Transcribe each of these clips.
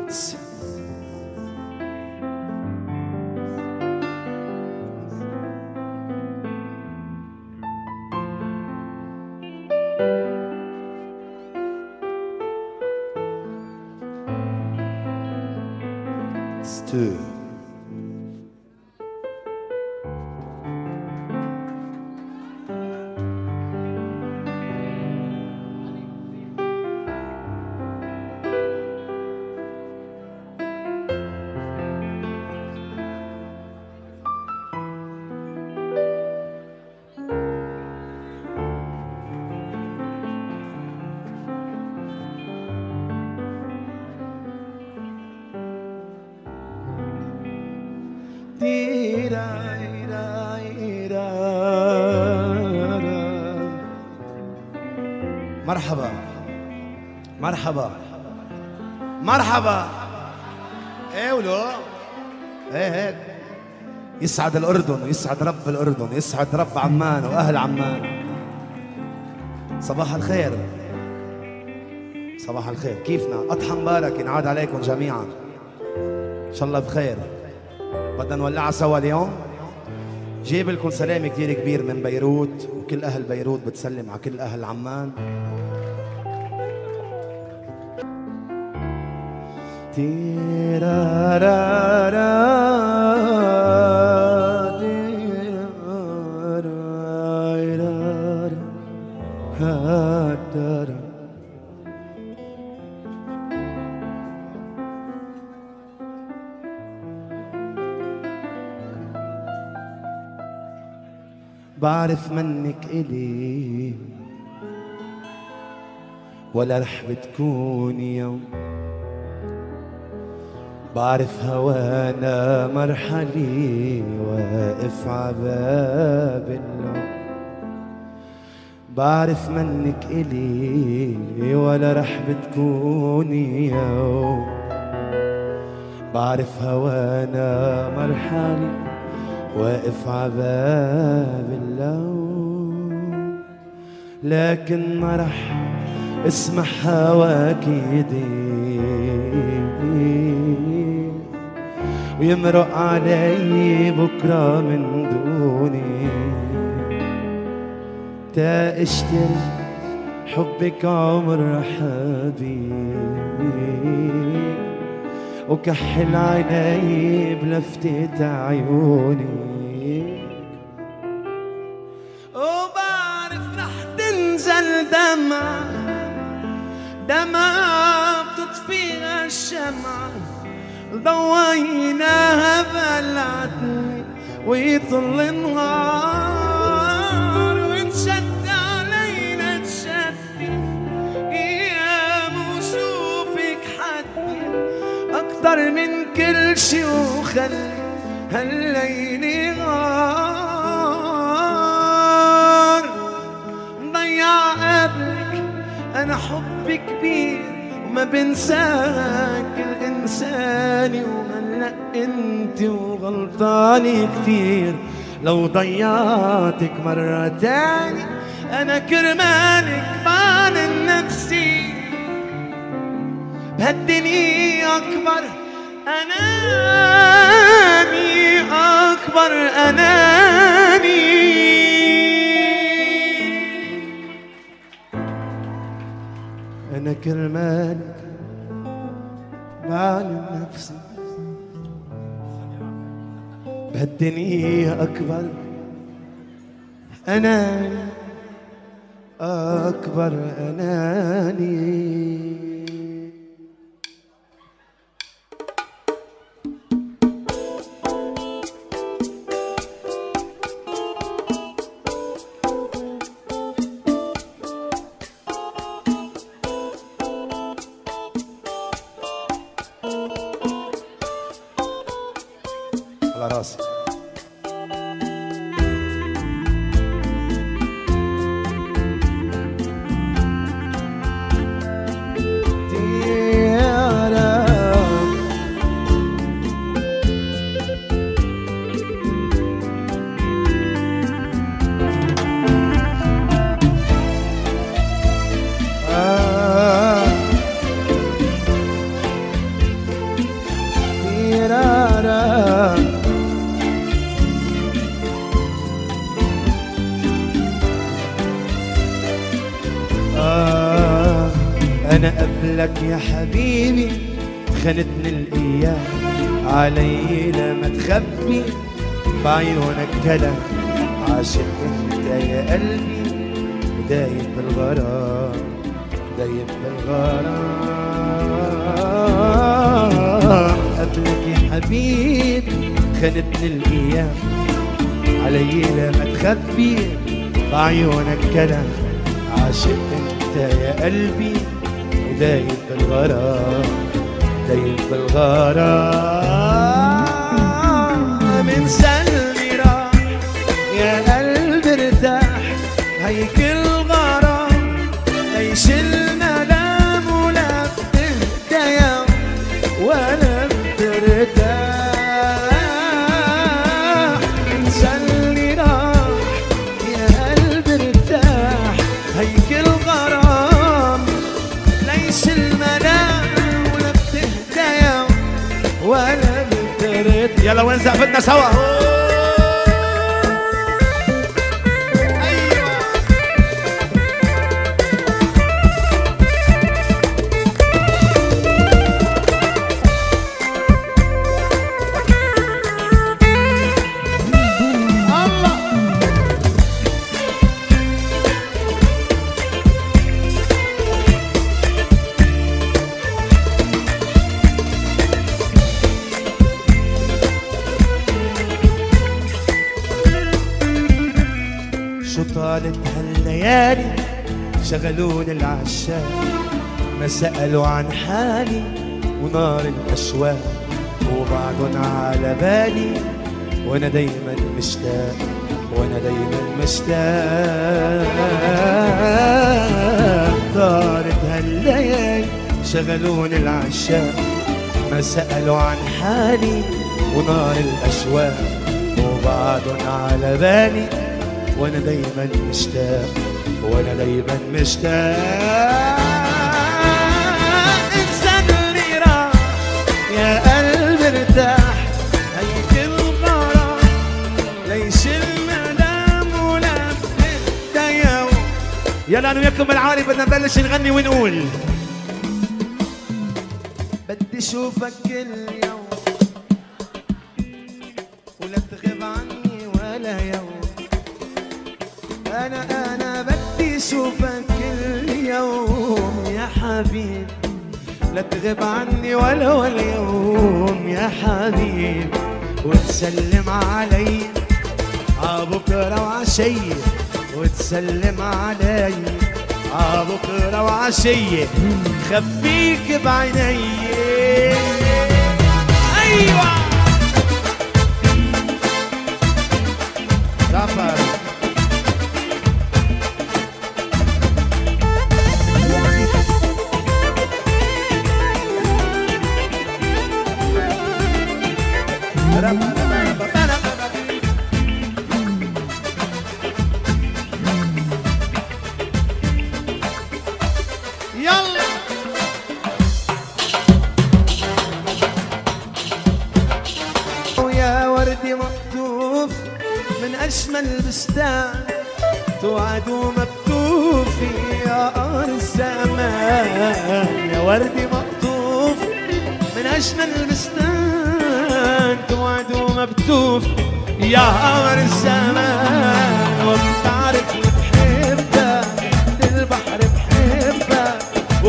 two. مرحبا مرحبا مرحبا. ايه ولو ايه هيك. يسعد الأردن ويسعد رب الأردن، يسعد رب عمان وأهل عمان. صباح الخير صباح الخير، كيفنا؟ أضحى مبارك ينعاد عليكم جميعا، إن شاء الله بخير. بدنا نولعها سوا اليوم. جيب لكم سلام كتير كبير من بيروت، وكل أهل بيروت بتسلم على كل أهل عمان. بعرف منك إلي ولا رح بتكون يوم، بعرف هوانا مرحلي واقف عباب اللوم. بعرف منك إلي ولا رح بتكوني يوم، بعرف هوانا مرحلي واقف عباب اللوم. لكن ما رح اسمح هواكي يضيق ويمرق علي بكرة من دوني، تا اشتري حبك عمر حبيبي وكحل عيني بلفتة عيوني. وبعرف رح تنزل دمعة بتطفيها الشمعة، ضويناها بلعتني ويطل النهار وتشد علينا تشدي ايام وشوفك حدي اكتر من كل شي وخلي هالليل غار. ضيع قبلك انا حبي كبير وما بنساك الانساني، وهلا انت وغلطاني كتير لو ضيعتك مرة تاني. انا كرمالك بعلن نفسي بهالدنيا اكبر اناني، اكبر اناني. أنا كرمالك بعلن نفسي بهالدنيا أكبر أناني، أكبر أناني. على راسي. أنا قبلك يا حبيبي خانتني الأيام، علي لما تخبي بعيونك كلام، عاشق انت يا قلبي ودايب بالغرام، دايب بالغرام. قبلك يا حبيبي خانتني الأيام، علي لما تخبي بعيونك كلام، عاشق انت يا قلبي ودايب بالغرام، دايب بالغرام. انساني راح يا قلبي ارتاح، هيك الغرام ليش الملام ولا بتهدى يوم ولا بترتاح. انساني راح يا قلبي ارتاح، هيك الغرام ليش الملام ولا بتهدى يوم ولا بترتاح. يلا وين زقفتنا سوا؟ طالت هالليالي شغلوني العشاق، ما سألوا عن حالي ونار الأشواق، وبعدن على بالي وانا دايما مشتاق، وانا دايما مشتاق. طالت هالليالي شغلوني العشاق، ما سألوا عن حالي ونار الأشواق، وبعدن على بالي وانا دايما مشتاق، وانا دايما مشتاق. انسان اللي راح يا قلبي ارتاح، هيك الغرام ليش المدام ولا بتهدى يوم. يلا انا وياكم بالعالي بدنا نبلش نغني ونقول بدي اشوفك كل يوم ولا تغيب عني ولا يوم. أنا بدي أشوفك كل يوم يا حبيبي، لا تغيب عني ولا يوم يا حبيبي، وتسلم علي عبكرة وعشية، وتسلم علي عبكرة وعشية، خبيك بعيني. أيوة رابر يلا ويا وردي مقطوف من أجمل بستان، توعد ومكتوف يا قمر الزمان. يا وردي مقطوف من أجمل بستان، توعد ومكتوف يا قمر الزمان. وبتعرفني بحبك البحر بحبك،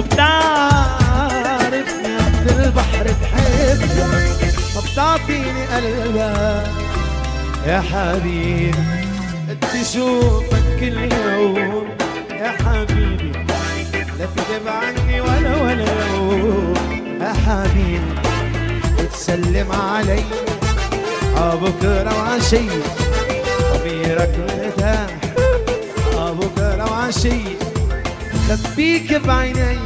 وبتعرفني البحر بحبك، ما بتعطيني قلبك يا حبيبي. بدي اشوفك كل يوم يا حبيبي، لا تغيب عني ولا يوم يا حبيبي، وتسلم علي عبكرة وعشية، ضميرك مرتاح عبكرة وعشية، خبيك بعيني.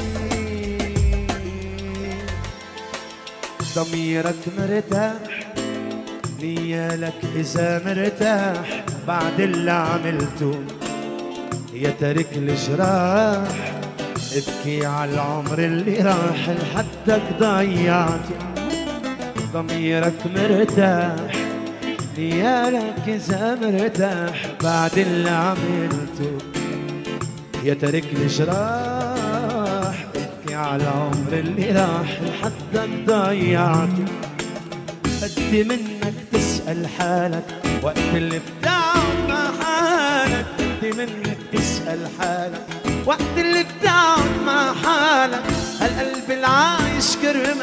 ضميرك مرتاح نيالك إذا مرتاح، بعد اللي عملته يا تارك الجراح، ابكي على العمر اللي راح لحدك ضيعته. ضميرك مرتاح نيالك إذا مرتاح، بعد اللي عملته يا تارك الجراح، ابكي على العمر اللي راح لحدك ضيعته. قد منك تسأل حالك وقت اللي بتقعد مع حالك، قد منك تسأل حالك وقت اللي بتقعد مع حالك. هالقلب العايش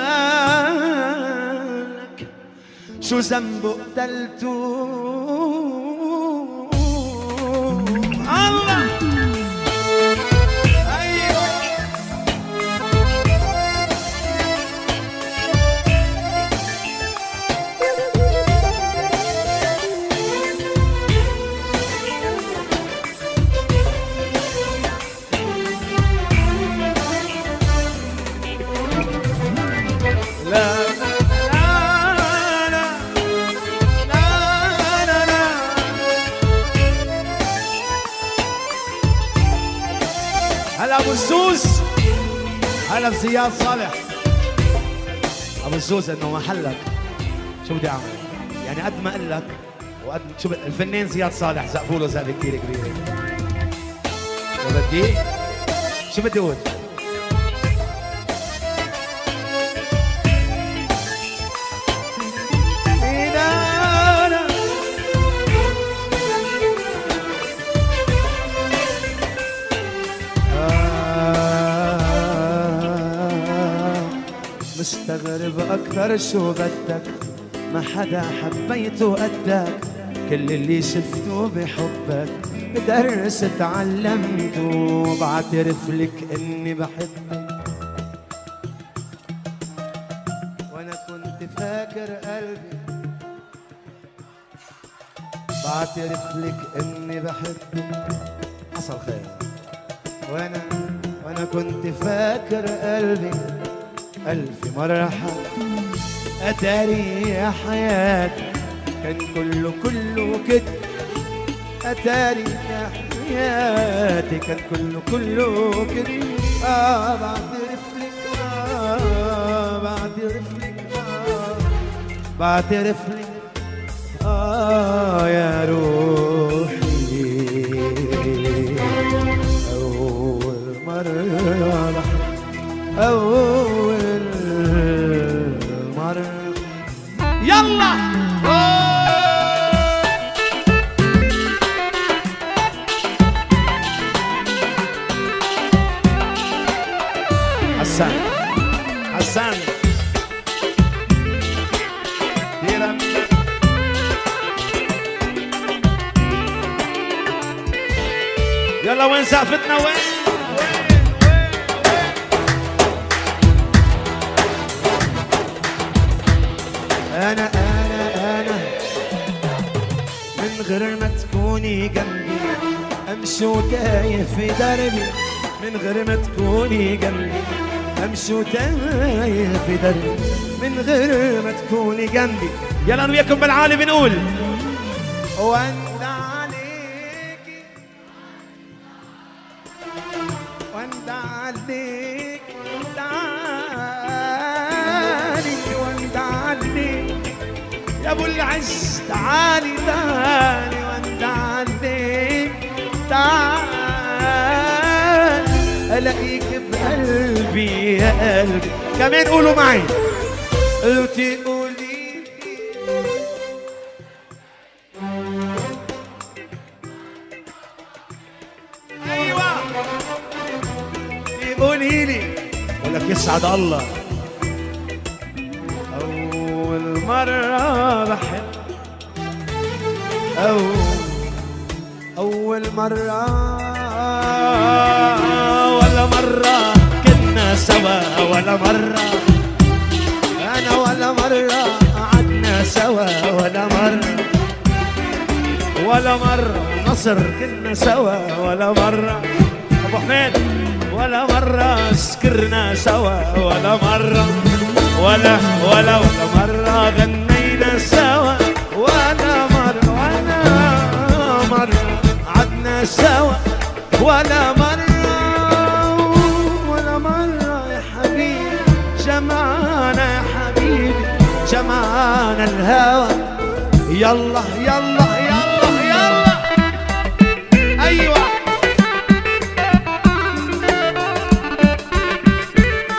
كرمالك شو ذنبه قتلته؟ الله أيوه هلا ابو الزوز، هلا بزياد صالح. ابو الزوز انه محلك شو بدي اعمل؟ يعني قد ما اقول لك وقد شو الفنان زياد صالح زقفوا له زقفه كثير كبيره. شو بدي؟ شو بدي اقول؟ مستغرب أكثر شو بدك، ما حدا حبيته قدك، كل اللي شفته بحبك بدرس تعلمته، بعترف لك إني بحبك وأنا كنت فاكر قلبي، بعترف لك إني بحبك. حصل خير وأنا كنت فاكر قلبي ألف مرة أتاري يا حياتي كان كله كده، أتاري يا حياتي كان كله كده. بعترف لك بعترف لك يا روحي أول مرة أول مرة. يلا حسان يلا وين سقفتنا وين؟ أنا من غير ما تكوني جنبي أمشي وتايه في دربي، من غير ما تكوني جنبي أمشي وتايه في دربي، من غير ما تكوني جنبي. يلا أنا وياكم بالعالي بنقول وأنت عليكي وأنت عليك تعالي وأنت عليك يا ابو العز تعالي تعالي وانت عليك تعالي الاقيك بقلبي يا قلبي. كمان قولوا معي قلتي قولي ايوه قولي لي ولك يسعد الله مرة بحب أول مرة ولا مرة كنا سوا ولا مرة أنا ولا مرة قعدنا سوا ولا مرة نصر كنا سوا ولا مرة أبو حميد ولا مرة سكرنا سوا ولا مرة ولا مرة غنينا سوا ولا مرة عدنا سوا ولا مرة يا حبيبي جمعنا يا حبيبي جمعنا الهوى. يلا أيوة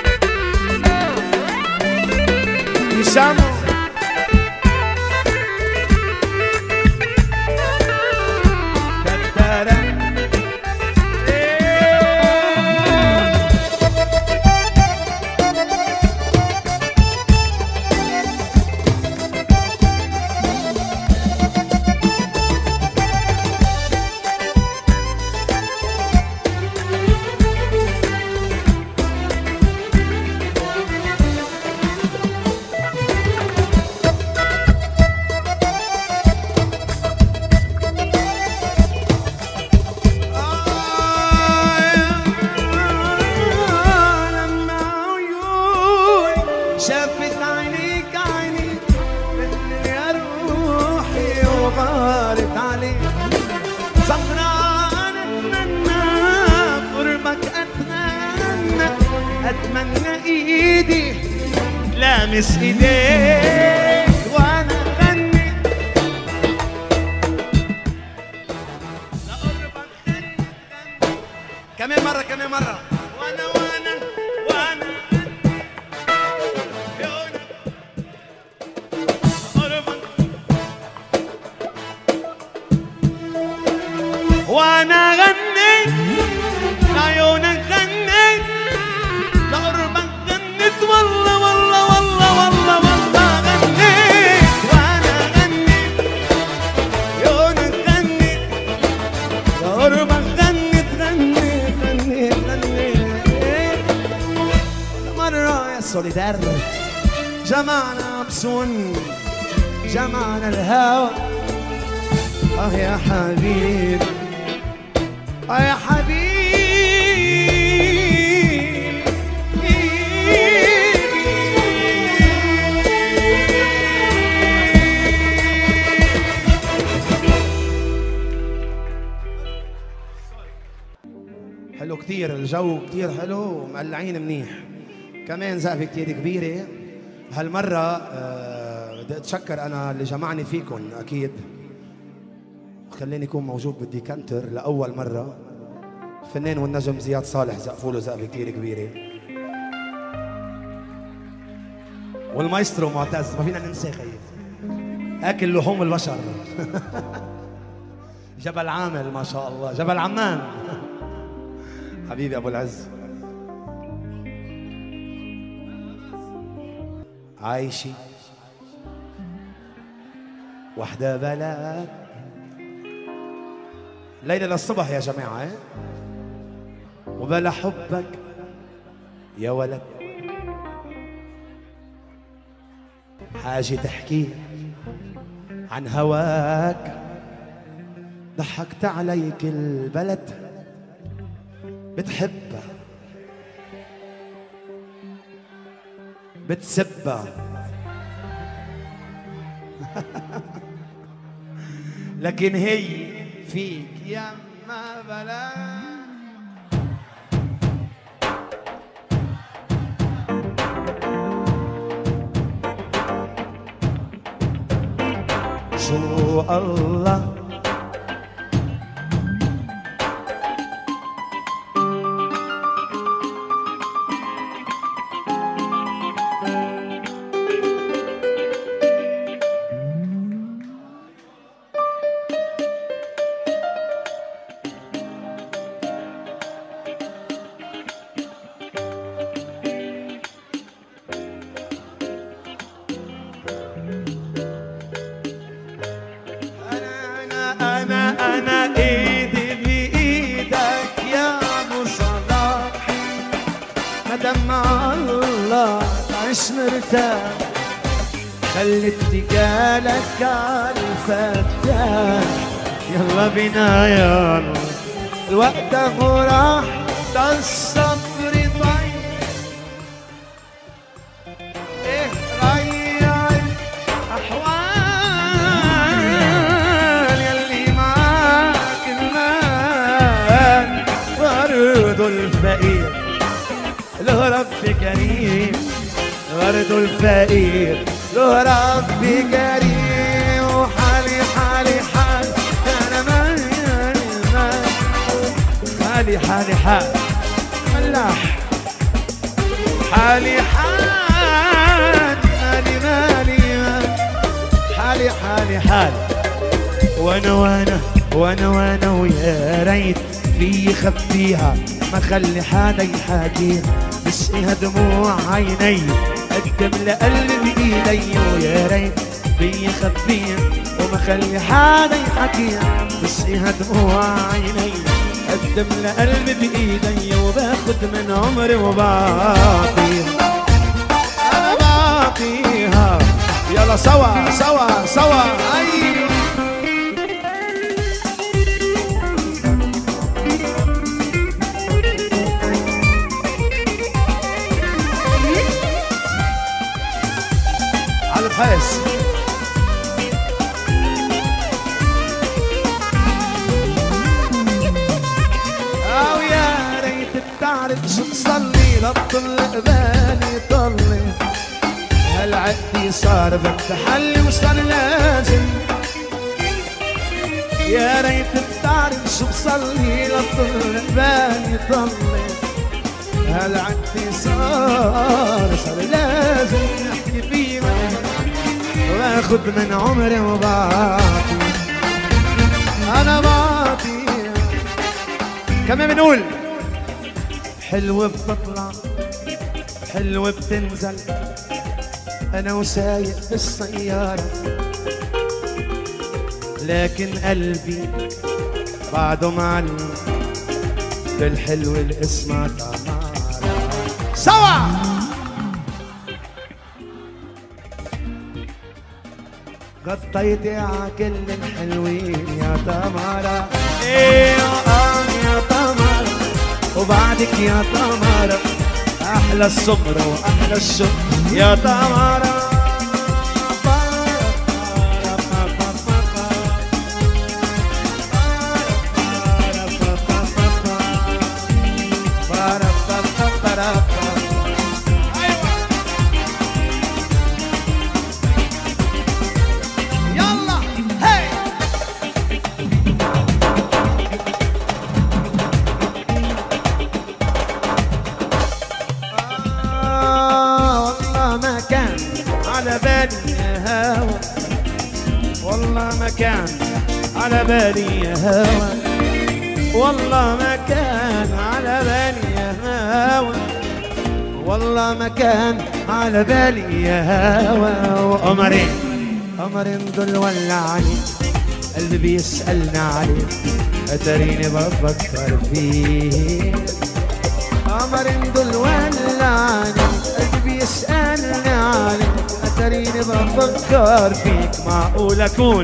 شافت عينيك عينيك مثل يا روحي وغارت عليك سهران اتمنى قربك اتمنى ايدي لامس ايديك وانا غني لقربك غني كمان مرة وانا وانا غنيت لعيونك غنيت لقربك غنيت والله غنيت وانا غنيت عيونك غنيت لقربك غنيت مرة يا سوليدار جمعنا بسون جمعنا الهوى يا حبيبي يا حبيبي حلو كتير الجو كتير حلو ومقلعين منيح كمان زقفة كتير كبيرة هالمرة بدي اتشكر انا اللي جمعني فيكم اكيد خليني يكون موجود بالديكانتر لأول مرة الفنان والنجم زياد صالح زقفوا له زقفة كتير كبيرة والمايسترو معتز ما فينا ننساه خيي أكل لحوم البشر جبل عامل ما شاء الله جبل عمان حبيبي أبو العز عايشي وحدة بلد ليلة للصبح يا جماعة وبلا حبك يا ولد حاجة تحكي عن هواك ضحكت عليك البلد بتحبها بتسبها لكن هي فيك يا ما بلا شو الله أنا إيدي بإيدك يا أبو صلاح مدام الله تعيش مرتاح خلي اتجالك عالفتاح يلا بينا يلا الوقت اهو راح ده الصبر ضيع ايه ريع الاحوال يلي معاك المال ورد الفقير له رب كريم ورد الفقير له رب كريم وحالي حالي حال انا حالي حالي حال ملاح حالي حال مالي مالي حالي حالي حال وانا ويا ريت في خبيها ما خلي حدا يحاكيها بسقيها دموع عيني قدم لقلبي ايدي ويا ريت في خبيها وما خلي حدا يحاكيها بسقيها دموع عيني قدم لقلبي بإيدي وباخد من عمري وبعطيها أنا بعطيها يلا سوا سوا سوا أي حس او يا ريت بتعرف شو بصلي للطل بالي طلي هالعقدي صار بتحلي وصار لازم يا ريت بتعرف شو بصلي للطل بالي طلي هالعقدي صار لازم نحكي فيه واخد من عمري وبعطي انا بعطي كمان بنقول حلوة بتطلع حلوة بتنزل انا وسايق بالسيارة لكن قلبي بعده معلم بالحلو اللي اسمها تمارا سوا غطيتي عكل الحلوين يا تمارا ايه يا تمارا وبعدك يا تمارا احلى الصبر واحلى الشكر يا تمارا على بالي يا هوا والله ما كان على بالي يا هوا والله ما كان على بالي يا هوا وقمرين دول ولعني قلبي بيسألنا عليه اتريني بفكر فيه قمرين دول ولعني قلبي بيسألنا عليه اتريني بفكر فيك معقول اكون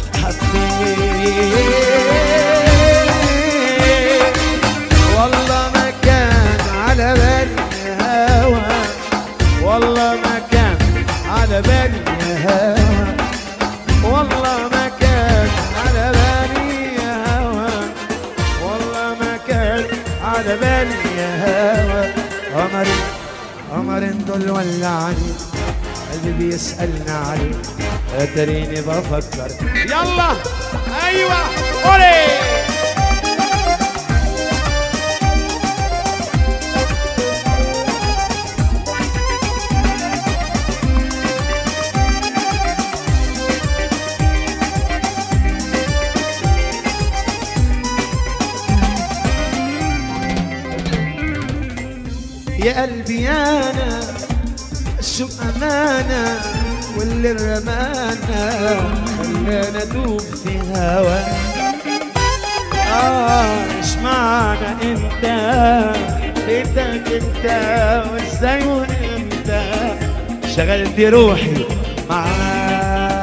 والله ما كان على بالي يا هوا والله ما كان على بالي يا هوا والله ما كان على بالي يا هوا والله ما كان على بالي يا هوا قمرين دول ولعني قلبي بيسألنا عليه اتريني بفكر يلا ايوه قولي يا قلبي انا شو امانه واللي رمانا خلانا ندوب في هوا ايش معنى انت بيتك انت وازاي وانت شغلت روحي معاك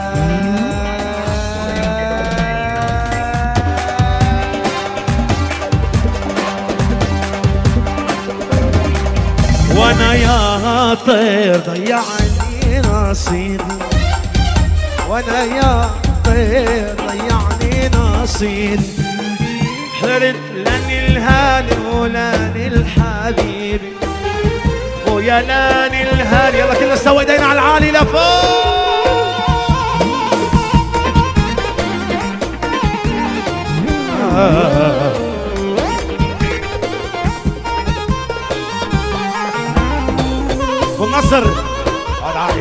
وانا يا طير ضيعني نصيبي وانا يا طير ضيعني نصيبي حرت لاني الهالي ولاني الحبيبي ويا لاني الهالي يلا كلنا سوا ايدينا على العالي لفوق والنصر على العالي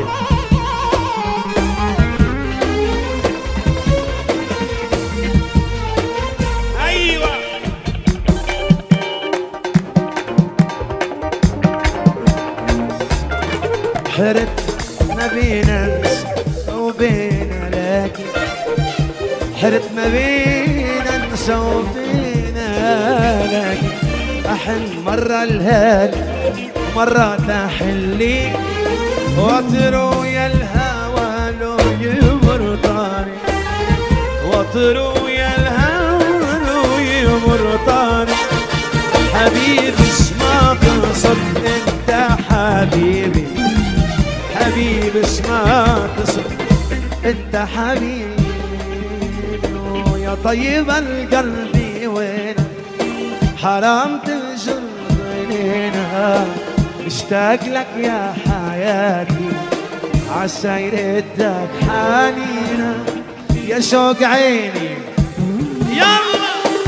حرت ما بينا ننسى وبينا لكن حرت ما بينا ننسى وبينا لكن أحن مرة الهالي ومرة تحلي وطروا يا الهوى لو يمر طاري وطروا يا الهوى لو يمر طاري حبيبي اسمع قصد انت حبيبي حبيبي اسمع قصد انت حبيبي يا طيب القلب وين حرام تنجر عينينا مشتاق لك يا حياتي عسى يردك حنينا يا شوق عيني يلا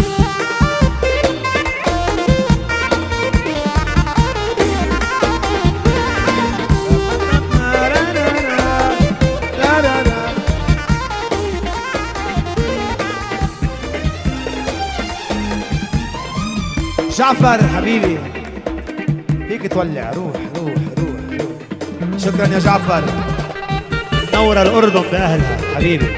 جعفر حبيبي فيك تولع روح روح روح روح. شكرا يا جعفر نور الأردن بأهلها حبيبي.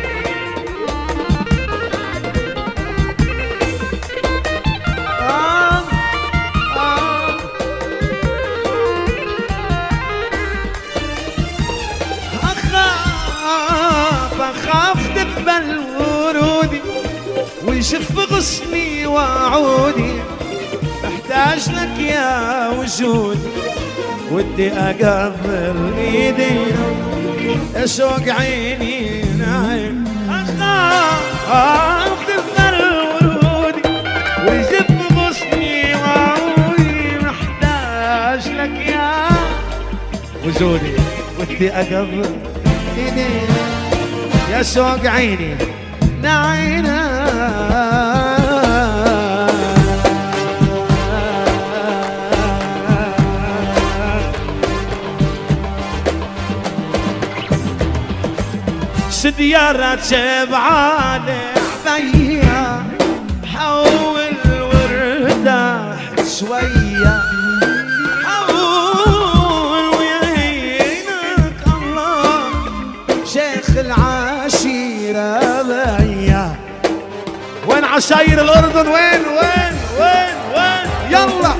أخاف تقبل ورودي ويشف غصني وعودي محتاج لك يا وجودي ودي أقبل إيدينا أشوق عيني نايم أخاف تقبل ورودي ويجف غصني وعودي محتاج لك يا وجودي ودي أقبل إيدينا يا شوق عيني نعينا سديارات شبعانة عبية حول وارتاح شوية حول ويعينك الله شيخ العشيرة بيا. وين عشاير الأردن وين وين وين وين يلا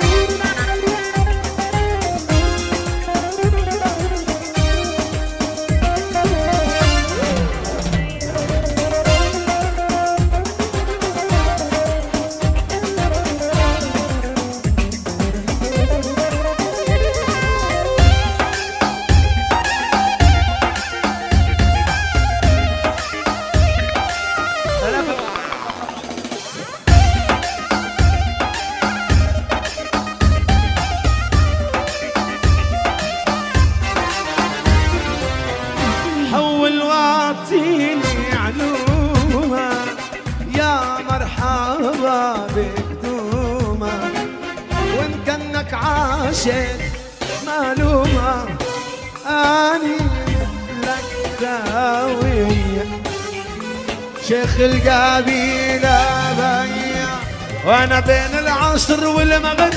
معلومة أني لك داوية شيخ القبيلة بيا وأنا بين العصر والمغرب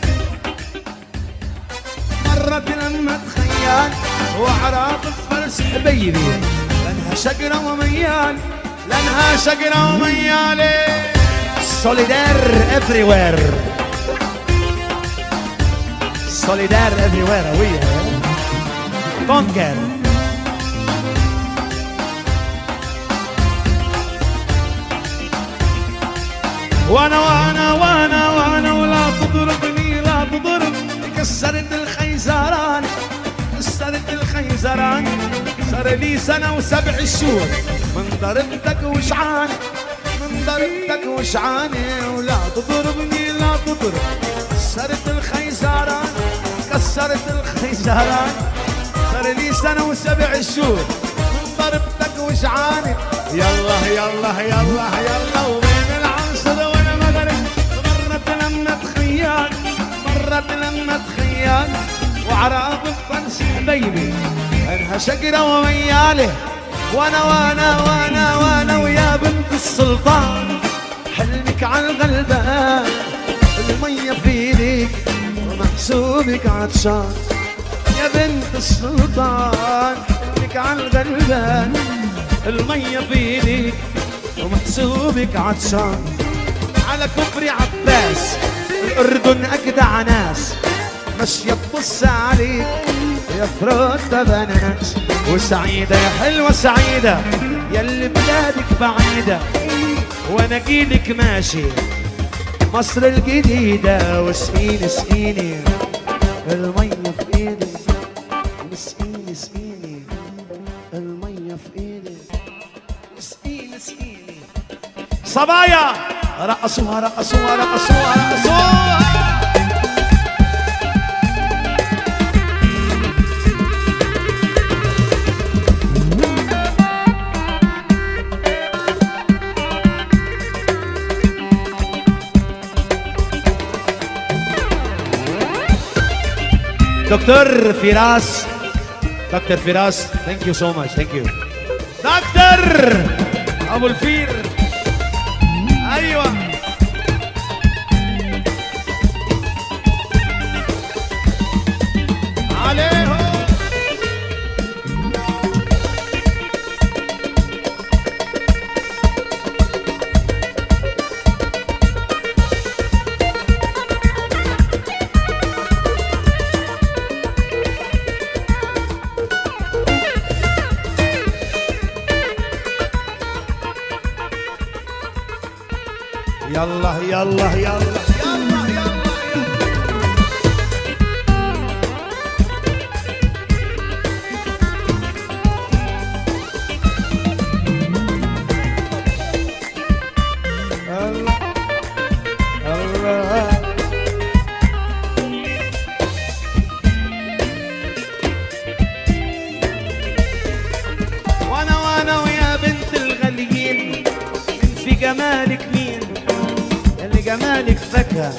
مرة لما تخيل وأعراض الفرس حبيبي لأنها شقرة وميال لأنها شقرة وميالي سوليدار everywhere Solidar everywhere, we conquer. وانا ولا تضربني لا تضرب كسرت الخيزران كسرت الخيزران صار لي سنة و7 شهور من ضربتك وشعاني من ضربتك وشعاني ولا تضربني لا تضرب كسرت الخيزران كسرت الخيزران صار لي سنة و7 شهور من ضربتك وشعاني يلا يلا يلا يلا وبين العصر والمغرب مرت لما تخيل مرت لما تخيل وعراض الفرس حبيبي انها شقرة ومياله وانا ويا بنت السلطان حلمك على الغلبان المية في ايديك ومحسوبك عطشان يا بنت السلطان حلمك على الغلبان المية في ايديك ومحسوبك عطشان على كفر عباس الأردن أجدع ناس ماشية تبص عليك يا فروتة بناناس وسعيدة يا حلوة سعيدة ياللي بلادك بعيدة وانا جيلك ماشي مصر الجديدة واسقيني اسقيني المية في ايدي اسقيني اسقيني المية في ايدي صبايا رقصوها رقصوها رقصوها رقصوها. دكتور فراس، دكتور فراس، ثانك يو سو ماتش، ثانك يو دكتور ابو الفير. ايوه عليهم. يلا يلا يلا يلا يلا الله. وانا ويا بنت الغاليين، في جمالك مين اللي جمالك فاكهة؟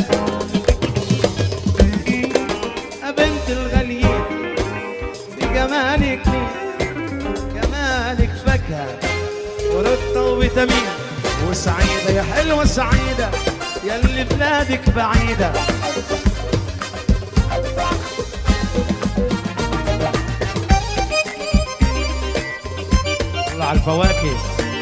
يا بنت الغاليين في جمالك مين؟ جمالك فاكهة ورطة وفيتامين وسعيدة يا حلوة سعيدة ياللي بلادك بعيدة. الله على الفواكه.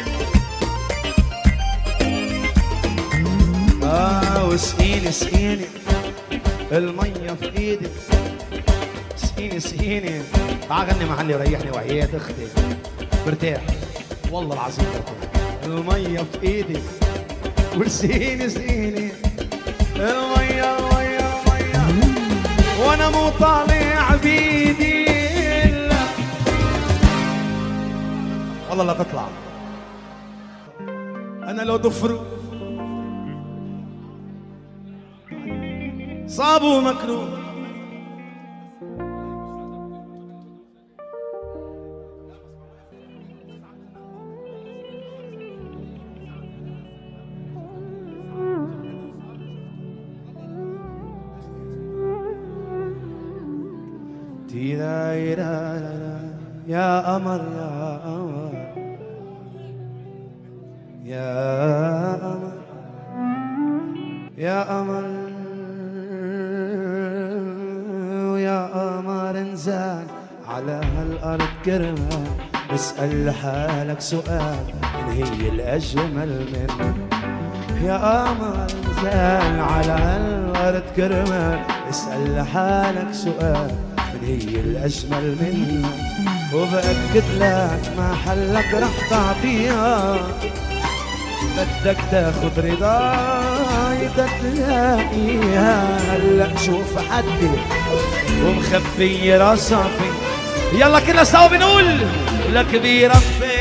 واسقيني اسقيني المية في ايدك، اسقيني اسقيني. تعال غني محلي وريحني وحياة اختي برتاح والله العظيم برتاح. المية في ايدك واسقيني اسقيني المية المية المية، وانا مو طالع بيدي والله لا تطلع. انا لو ضفر صابوا مكروه يا قمر يا قمر يا قمر يا قمر ويا قمر انزل على هالارض كرمال، اسأل حالك سؤال من هي الأجمل منك. يا قمر انزل على هالارض كرمال، اسأل حالك سؤال من هي الأجمل منك. وبأكد لك ما حلك رح تعطيها، بدك تاخد رضاي بدك تلاقيها. هلا شوف حدي ومخبي راسها في، يلا كلنا سوا بنقول لك بربي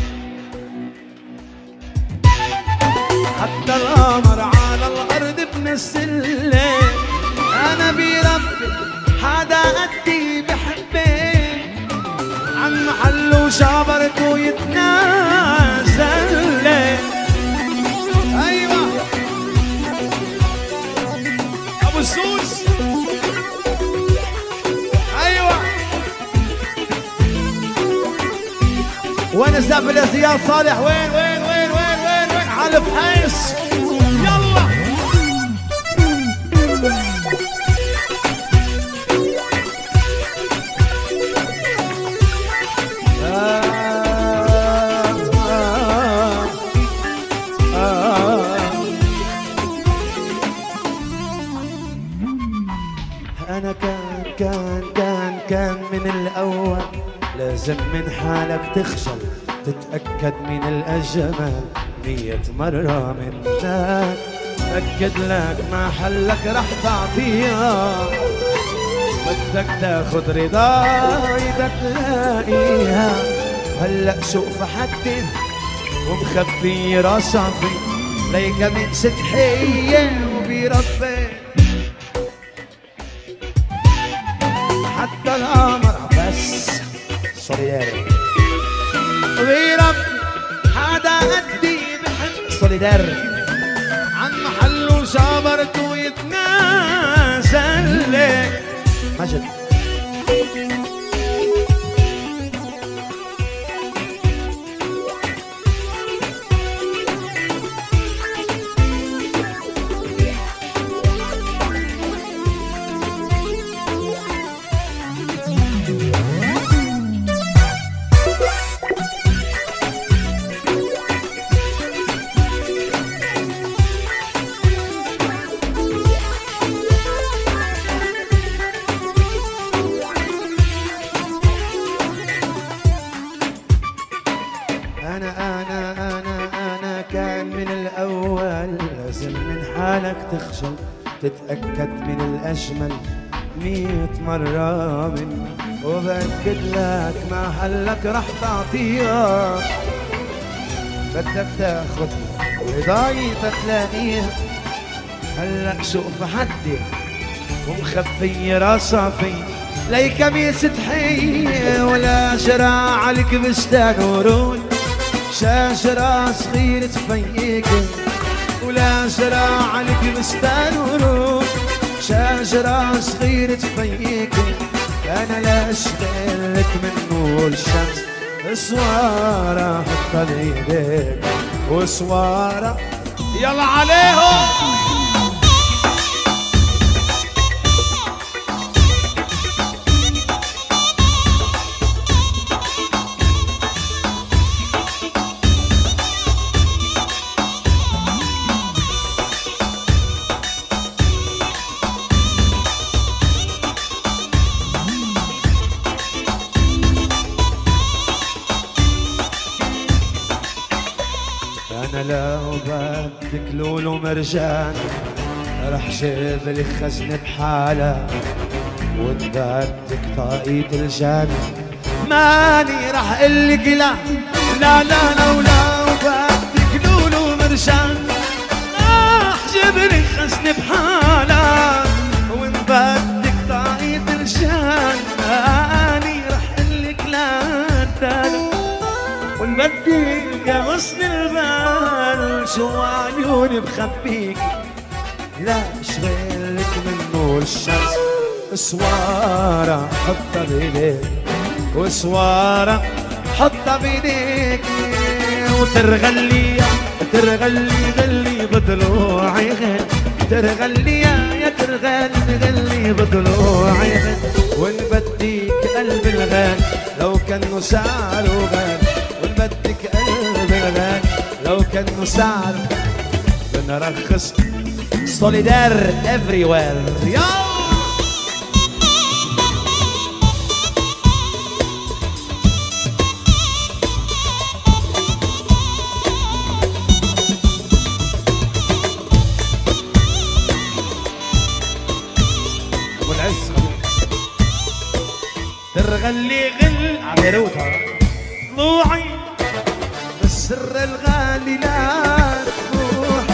حتى القمر على الأرض بنزل. أنا بربي حدا قدي بحبك، عن محله وشابرته يتنازل. ايوه ابو السوس. ايوه وين الزعفل يا زياد صالح؟ وين وين وين وين وين وين على الفحيص؟ يلا أنا كان من الأول لازم من حالك تخجل، تتأكد من الأجمل 100 مرة منك. أكد لك ما حلك رح تعطيها، بدك تاخد رضاي بدك تلاقيها. هلأ شوف حدي ومخبي راسها في، ليك من ستحية وبربي حتى القمر بس سوليدار وبربي حدا قدي بحب سوليدار عن محله جابرته يتنازل لك مجد. أنا كان من الأول لازم من حالك تخجل تتأكد من الأجمل 100 مرة مني وبأكد لك ما حلك رح تعطيها بدك تاخد رضاي تلاقيها هلأ شوف حدي ومخبي راسها في ليك ميس تحية ولا جراع عليك بستان ورود شجرة صغيرة تفيك ولا جراع عليك بستان ورود شجرة صغيرة تفيك أنا لا أشغلك من نور الشمس سوارة حطها بإيديك وسوارة يلا عليهم أنا لو بدك لولو مرجان رح جيب لك خزنة بحالة وإن بدك طاقية الجان ماني رح قلك لا لو بدك لولو مرجان رح جيب لك خزنة بحالة وإن بدك طاقية الجان ماني رح قلك لا وإن بدك يا غصن البال شو عيوني بخبيك لا اشغلك من نور الشمس سوارة حطها بيديك وسوارة حطها بيديك وترغلي غلي بضلوعي غل ترغلي يا ترغلي بضلوعي غل وإن بديك قلب الغال لو كان سعره غال بدك قلب الغال لو كان سعر بنرخص سوليدار everywhere يا والعز ترغلي غل عبيروتها ضلوعي السر الغالي لا تروح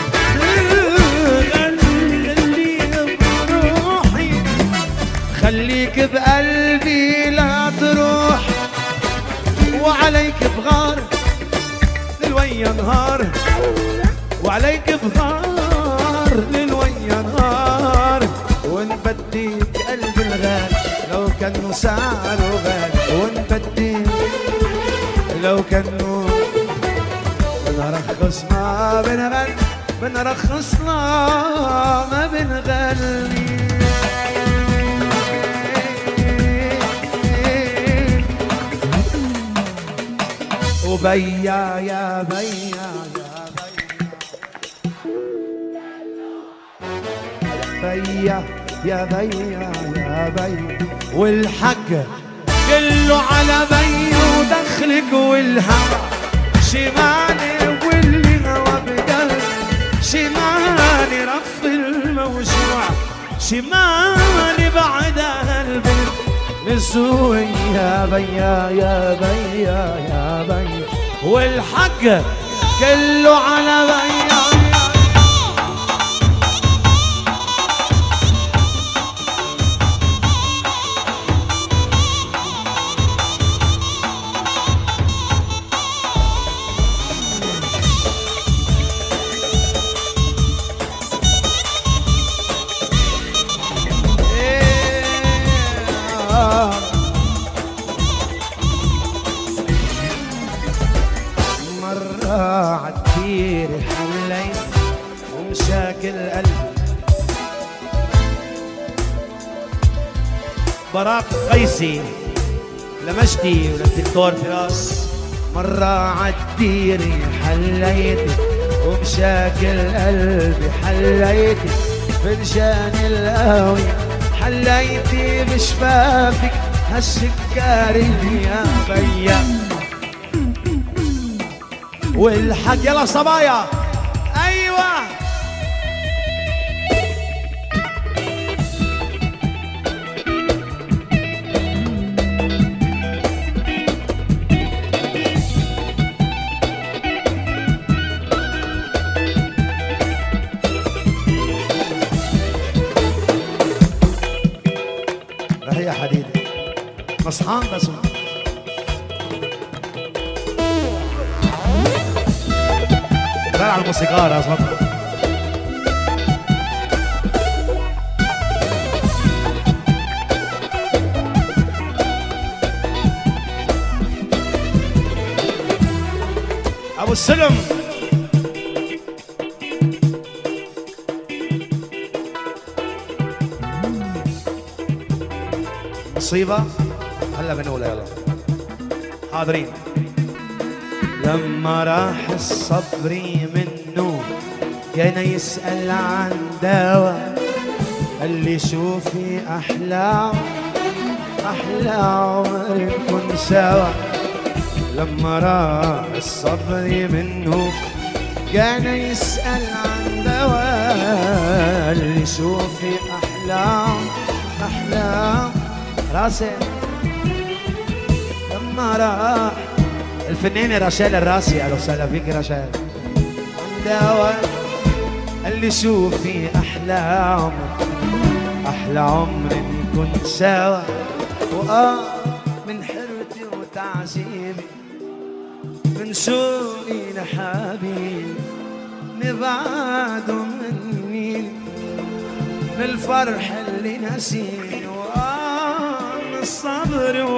غلي بروحي خليك بقلبي لا تروح وعليك بغار للويا نهار وعليك بغار للويا نهار وإن بديك قلب الغال لو كان سعره غال وإن بديك لو كانوا بنرخص ما بنغني بنرخص لا ما بنغني وبيا يا بيا يا بيا والحق كله على بي ودخلك والهوى شمالي واللي هوى بقلب شمالي رف الموجوع شمالي بعد البيت نسوي يا بي والحق كله على بي براق قيسي لمجدي وللدكتور فراس. مرة عالديري حليتي وبشاكل قلبي حليتي، فنجان القهوة حليتي بشفافك هالسكاري يا بيا. والحق يلا صبايا ايوه يا حديدي مصحان بس دار على الموسيقار اظبط. ابو السلم مصيبة هلا بنقولها يلا حاضرين. لما راح الصبري منه كان يسأل عن دواء، قال لي شوفي أحلى عمر نكون سوا. لما راح الصبري منه كان يسأل عن دواء، قال لي شوفي أحلى راسي. لما راح الفنانة رشال الراسي، اهلا وسهلا فيك رشال، دواء قال لي شوفي أحلى عمر نكون سوا. من حرتي وتعذيبي من شوقي لحبيبي نبعد مني من الفرح اللي نسيني من الصبر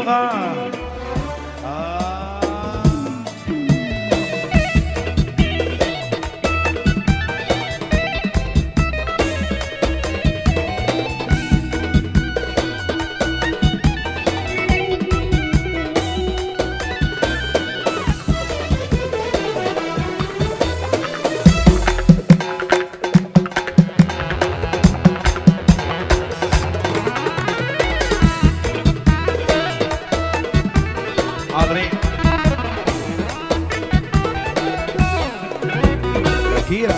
حاضرين. كيرا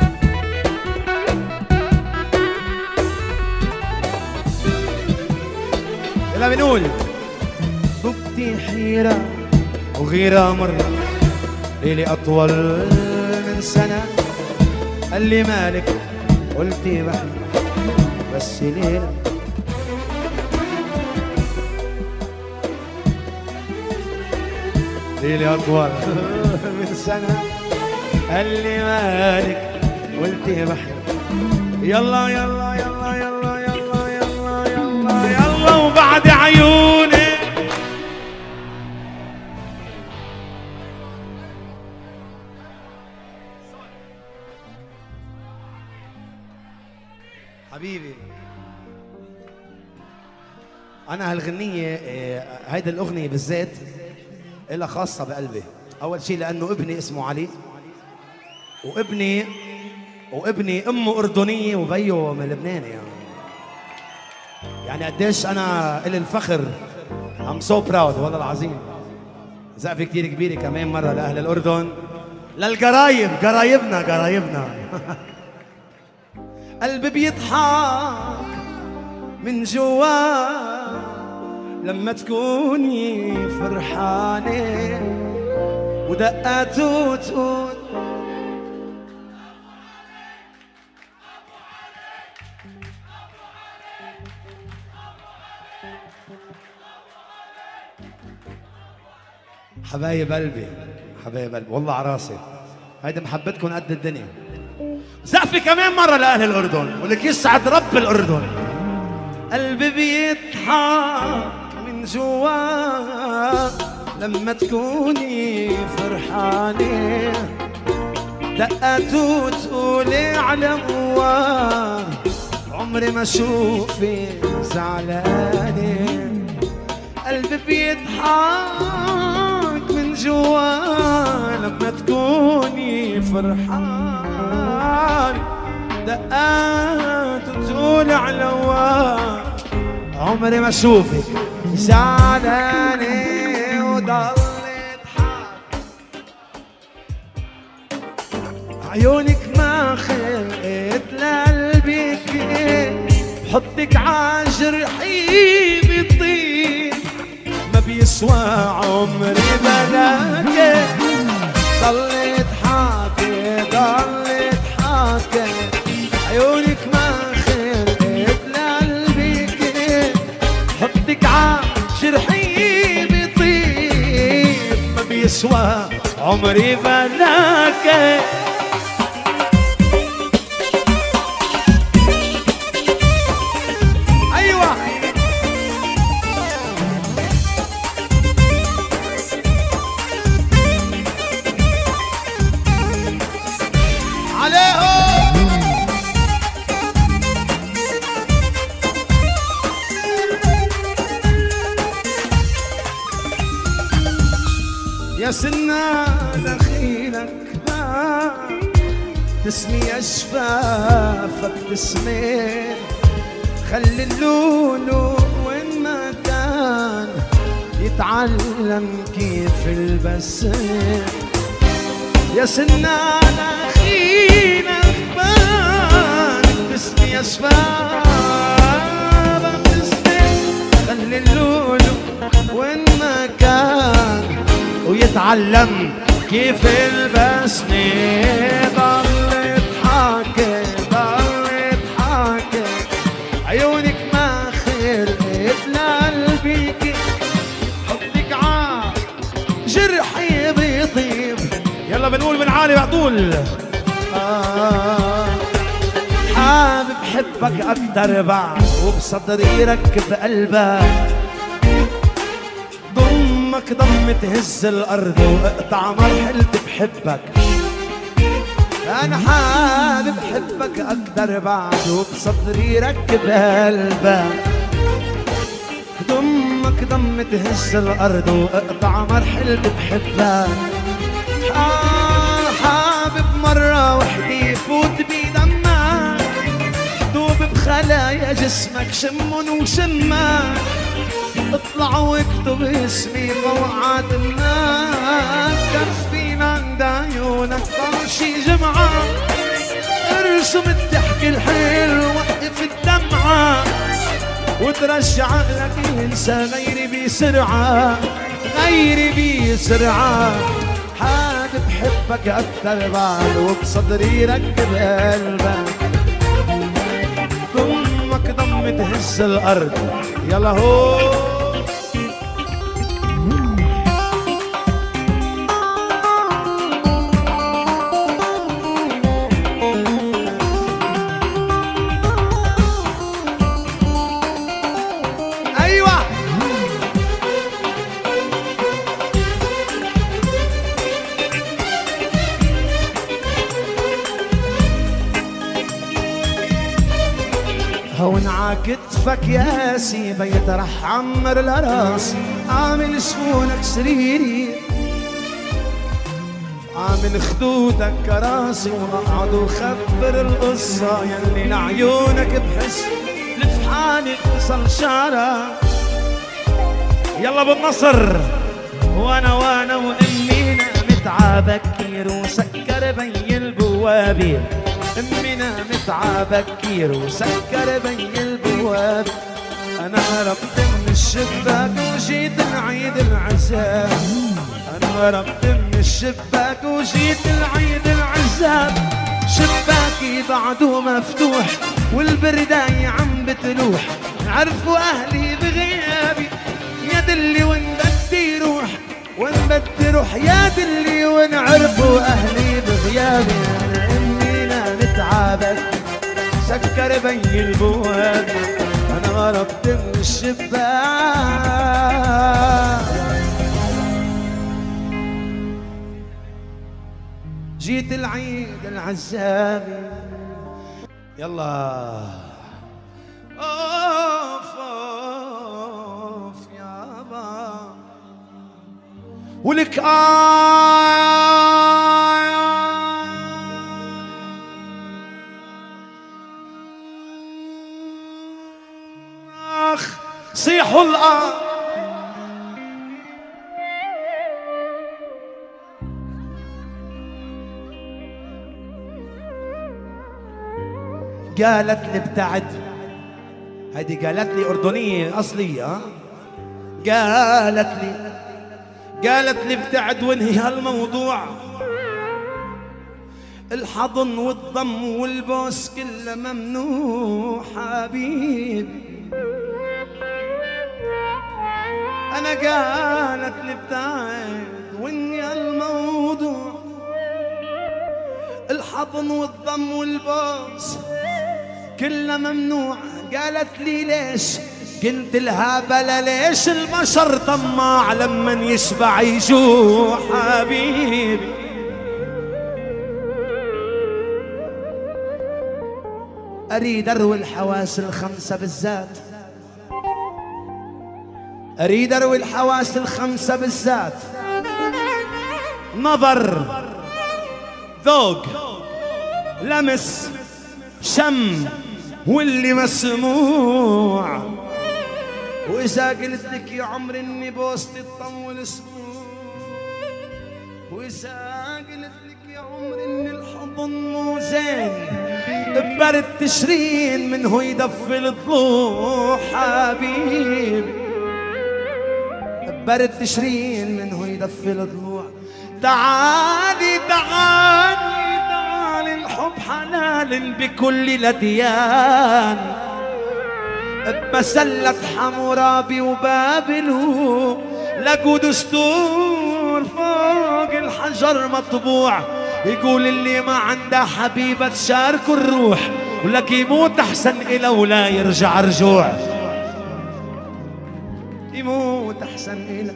يلا بنقول بكتي حيرة وغيرة مرة ليلي أطول من سنة. قال لي مالك قلتي بحلم بس ليلة ليلي أطول من سنة. قال لي مالك قلتي بحلم يلا يلا يلا يلا يلا يلا يلا يلا وبعد عيوني حبيبي. أنا هالغنية هيدا الأغنية بالذات إلها خاصة بقلبي. أول شيء لأنه ابني اسمه علي، وابني أمه أردنية وبيه من لبنان. يعني قديش أنا إلي الفخر. I'm so proud والله العظيم. زقفة كتير كبيرة كمان مرة لأهل الأردن، للقرايب قرايبنا قلبي بيضحك من جوا لما تكوني فرحانة ودقاته تقول حبايب قلبي والله عراسي. هيدي محبتكم قد الدنيا. زقفة كمان مرة لأهل الأردن ولك يسعد رب الأردن. قلبي بيضحك من جوا لما تكوني فرحانة دقاته تقولي على قوة عمري ما اشوفك زعلانة، قلبي بيضحك من جوا لما تكوني فرحان، دقات وتقول علوان عمري ما اشوفك زعلانة، وضلت حاضر عيونك ما خلقت لقلبك، حطك عجرحي بيطير ما بيسوى عمري بلاك، ضلت حاكي ضلت حاكي عيونك ما خلقت لقلبك، حطك عجرحي بيطير ما بيسوى عمري بلاك. يا سنان خيلك ما تسمي أشفافك تسمي، خلي اللولو وين ما كان يتعلم كيف البسم. يا سنان خيلك ما تسمي أشفافك تسمي، خلي اللولو وين ما كان ويتعلم كيف البسني، ضلت حاكي ضلت حاكي عيونك ما خلقت لقلبك، حطك جرحي بيطيب. يلا بنقول بنعاني بعطول حابب حبك اكتر بعد وبصدري ركب قلبك، ضمك ضم تهز الارض واقطع مرحلتي بحبك، انا حابب حبك اكتر بعد وبصدري ركب قلبك، ضمك ضم تهز الارض واقطع مرحلتي بحبك، حابب مرة وحدي فوت بدمك، دوب بخلايا جسمك شمن وشمك، اطلع واكتب اسمي موعد الناس، كفينا عند عيونك ضل شي جمعة، ارسم الضحك الحلو وقف الدمعة، وترجع عقلك ينسى غيري بسرعة غيري بسرعة، حابب حبك أكتر بعد وبصدري ركب قلبك، ضمك ضم تهز الأرض. يلا هو هون عكتفك يا سيبي رح عمر لراسي، عامل شفونك سريري عامل خدودك كراسي، واقعد وخبر القصة يلي لعيونك بحس لف حالي اتصل شعرك. يلا بالنصر وانا وامينا متعب كتير وسكر بي البوابي، امنا متعب كتير وسكر بي البواب، انا هربت من الشباك وجيت نعيد العذاب، انا هربت من الشباك وجيت نعيد العذاب، شباكي بعده مفتوح والبرداية عم بتلوح، عرفوا اهلي بغيابي يا دلي وين بدي روح وين بدي روح يا دلي وين عرفوا اهلي بغيابي، انا امينا متعبك سكر بي البواب، انا هربت من الشباك جيت العيد العزابي. يلا ولك صيحوا الآن. قالت لي ابتعد، هيدي قالت لي أردنية أصلية. قالت لي ابتعد وانهي هالموضوع، الحضن والضم والبوس كله ممنوع حبيبي. أنا قالت لي ابتعد وانهي الموضوع، الحضن والضم والبوس كله ممنوع. قالت لي ليش؟ قلت لها بلا ليش، البشر طماع لما يشبع يجوع حبيبي. أريد أروي الحواس الخمسة بالذات، أريد أروي الحواس الخمسة بالذات، نظر، ذوق، لمس، شم، واللي مسموع. وإذا قلت لك يا عمري إني بوستي تطول أسبوع، وإذا قلت لك يا عمري إن الحضن مو زين، ببرد تشرين منه يدفي الضلوع حبيبي، ببرد تشرين منه يدفي الضلوع. تعالي تعالي تعالي، الحب حلال بكل لديان، بسلة حمورابي وبابله لقوا دستور فوق الحجر مطبوع، يقول اللي ما عنده حبيبة تشاركه الروح، ولك يموت أحسن إله ولا يرجع رجوع، يموت أحسن إله.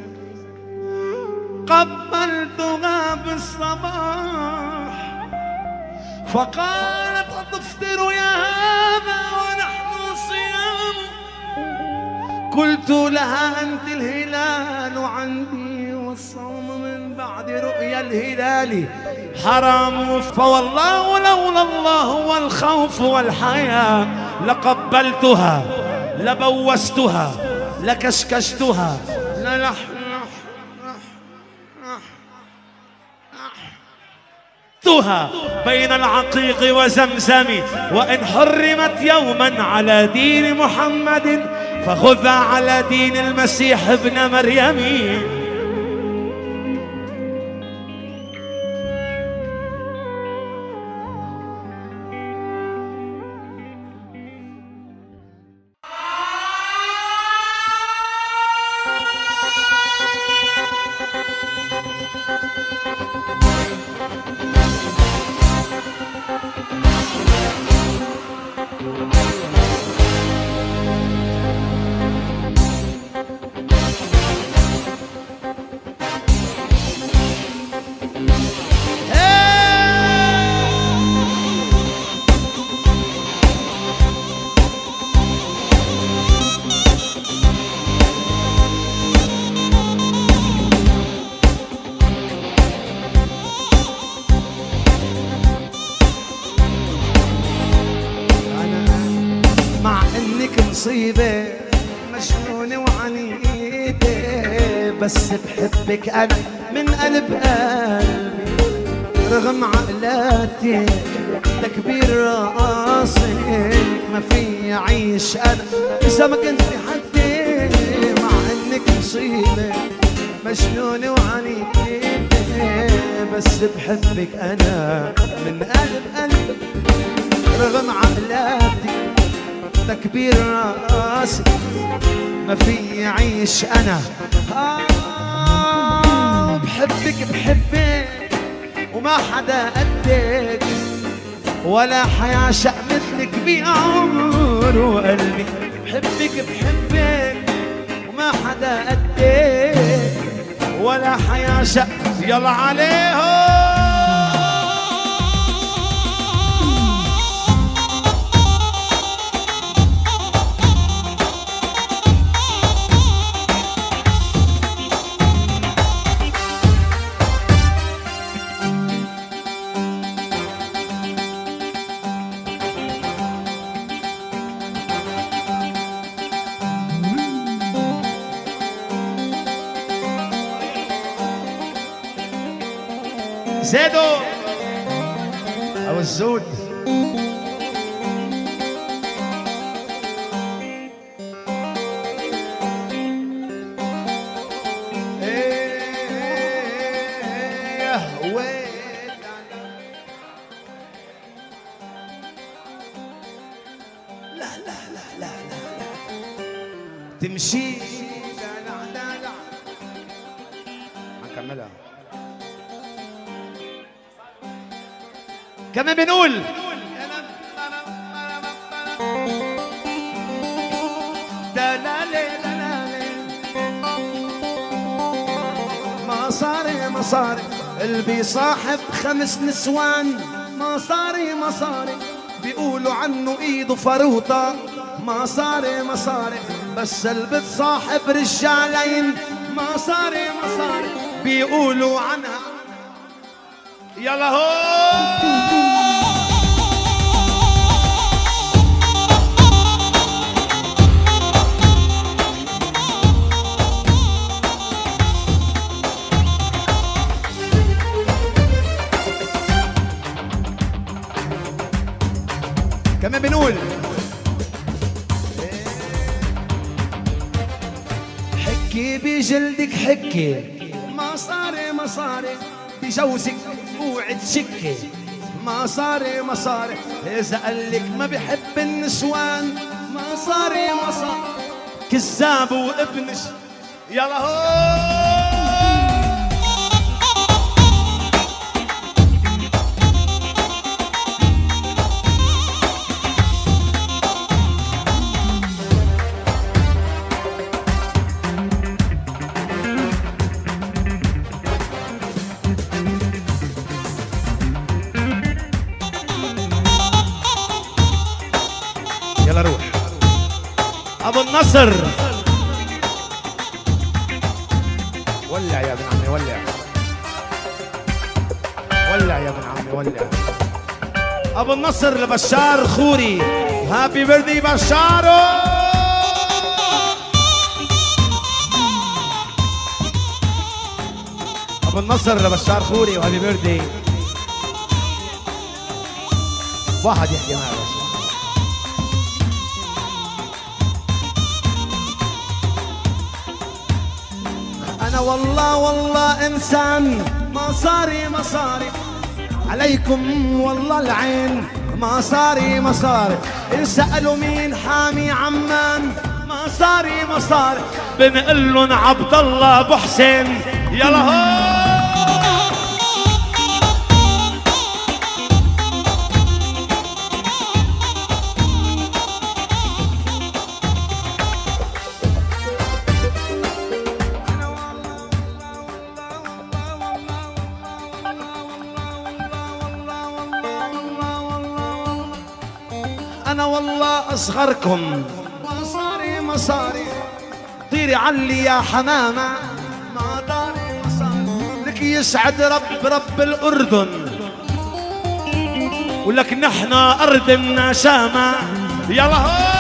قبلتها بالصباح فقالت أتفطر يا هذا ونحن صيام، قلت لها أنت الهلال وعندي والصوم من بعد رؤيا الهلال حرام، فوالله لولا الله والخوف والحياة لقبلتها لبوستها لكشكشتها بين العقيق وزمزم، وإن حرمت يوما على دين محمد فخذها على دين المسيح ابن مريم. مصيبة مجنونة وعنيدة، بس بحبك أنا من قلب قلبي، رغم عقلاتي تكبير راسك ما في أعيش أنا إذا ما كنت حدي. مع إنك مصيبة مجنونة وعنيدة، بس بحبك أنا من قلب قلبي، رغم عقلاتي تكبير راسي ما في عيش أنا. بحبك وما حدا قدك، ولا حيعشق مثلك بعمر وقلبي. بحبك وما حدا قدك، ولا حيعشق. يلا عليهم زيدوا او الزود. تمشي لا هنكملها كمان بنقول مصاري اللي بيصاحب 5 نسوان مصاري بيقولوا عنه ايده فروطة مصاري بس اللي بتصاحب رجالين مصاري بيقولوا عنها يلا هو كمان بنقول حكي بجلدك حكي مصاري بجوزك اوعي تشكي مصاري اذا قالك ما بحب النسوان مصاري كذاب وابنش يلا هو ابو النصر ولع يا ابن عمي ولع يا ابن عمي ولع. ابو النصر لبشار خوري هابي بيرثدي بشارو. ابو النصر لبشار خوري وهابي بيرثدي. واحد يحكي معي بس. أنا والله إنسان مصاري عليكم والله العين مصاري إن سألوا مين حامي عمان مصاري بنقلن عبد الله أبو حسين يلا هو أنا والله أصغركم مصاري طيري علي يا حمامة ما داري مصاري لك يسعد رب الأردن ولك نحن أرض النشامة يلا هو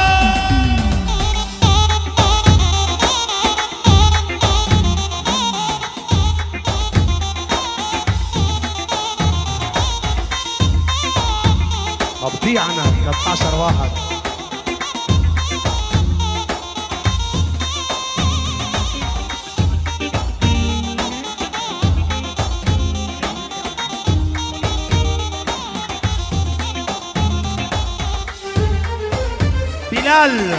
مبديعنا 13 واحد. بلال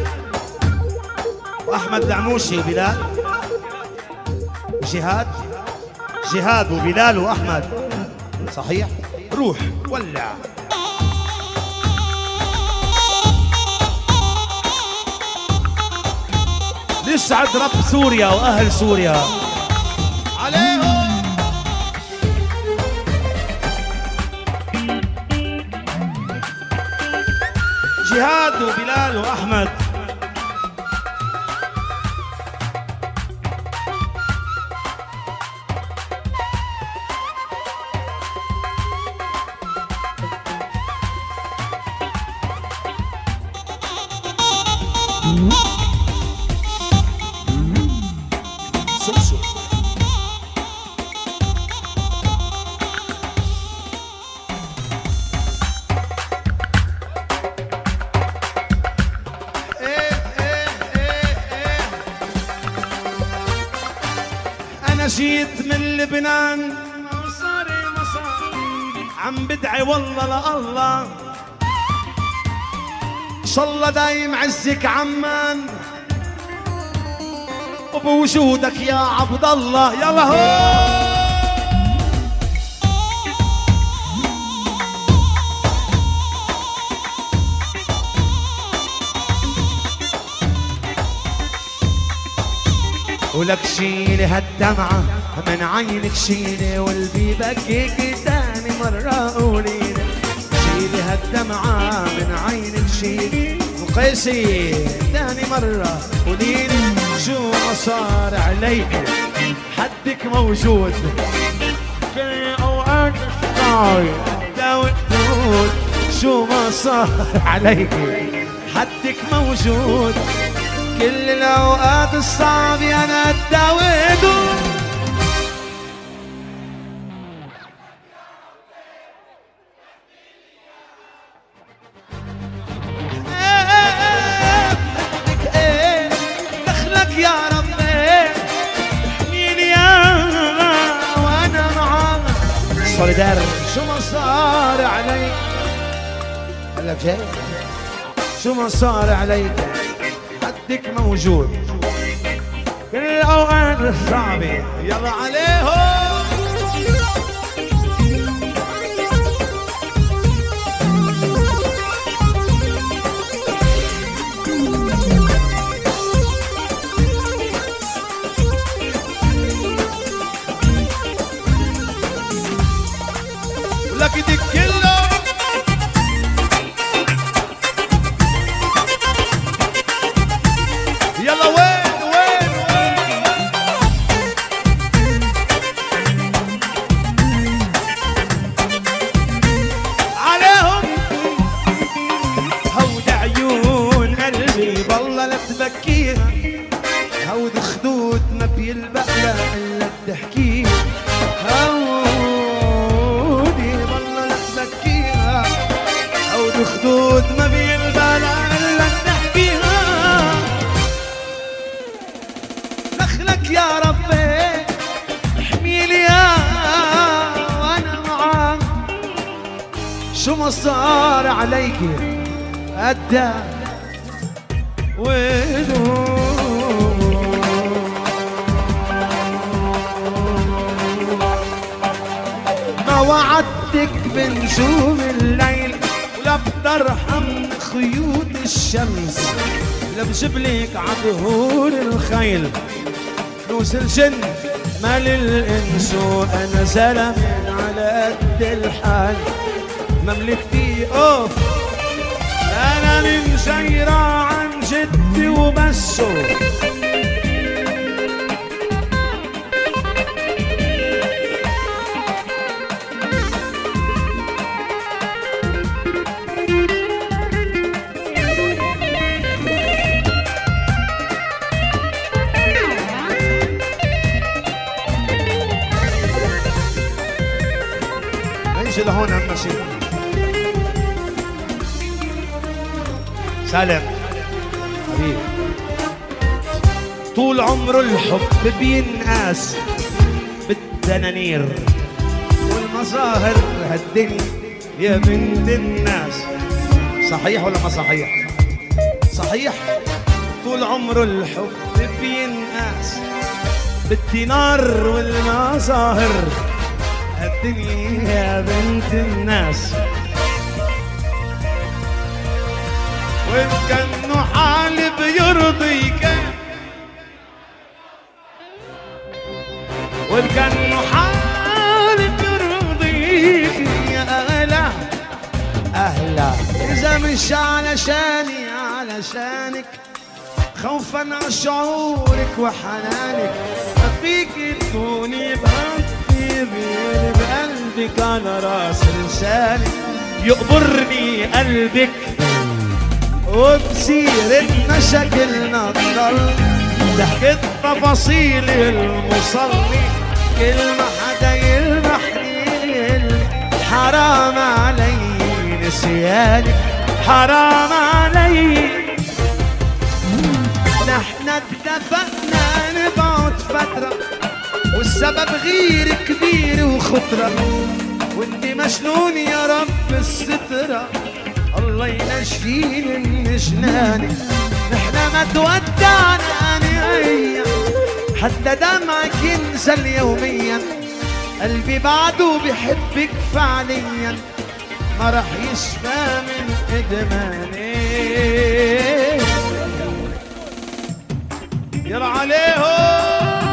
واحمد العموشي بلال جهاد وبلال واحمد صحيح روح ولع. يسعد رب سوريا واهل سوريا عليهم. جهاد وبلال واحمد أنا جيت من لبنان مصاري عم بدعي والله لله إن شاء الله دايم عزك عمان وبوجودك يا عبد الله. يلا هو ولك شيلي هالدمعة من عينك شيلي والبي بكيك تاني مرة قوليلي شيلي هالدمعة من عينك شيلي وقيسي تاني مرة قوليلي شو ما صار عليك حدك موجود في أوقات الصعب داود شو ما صار عليك حدك موجود كل الأوقات الصعبة أنا اتداويته. دخلك يا ربي احميني وأنا معاك سوليدار شو ما صار عليك هلا شيء شو ما صار عليك حدك موجود كل الأوقات الصعبة يلا عليهم. لك دك كله يلا وين عليهم هود عيون قلبي بالله لا تبكيها هود خدود ما بيلبق لها الا تحكيها هودي بالله لا تبكيها هود خدود ما بيلبق لها الا تحكيها. دخلك يا ربي احميلي وانا معاك شو ما صار عليكي أدى ما وعدتك بنجوم الليل ولا بترحم خيوط الشمس لا بجيبلك عبهور الخيل فلوس الجن مال الانس وانا زلمه على قد الحال مملكتي اوف انا من شيرة عن جدي وبسه لهون عم ماشي سالم حبيبي طول عمره الحب بينقاس بالدنانير والمظاهر هالدنيا يا بنت الناس صحيح ولا ما صحيح؟ صحيح طول عمره الحب بينقاس بالدينار والمظاهر الدنيا يا بنت الناس وإن كان حالي بيرضيك وإن كان حالي بيرضيك يا أهلا أهلا إذا مش علشاني علشانك خوفا على شعورك وحنانك ما فيك تكوني بقلبك على راس لسانك يقبرني قلبك وبصير إن شكلنا تضل تحكي تفاصيل المصلي كل ما حدا يلمحني حرام علي نسيانك حرام علي نحن اتفقنا نبعد فترة سبب غير كبير وخطرة، وانت مجنون يا رب السترة، الله ينجيني من جنانك. نحنا ما تودعنا نهائيا، حتى دمعك ينزل يوميا، قلبي بعده بحبك فعليا، ما رح يشفى من ادماني. يلا عليهم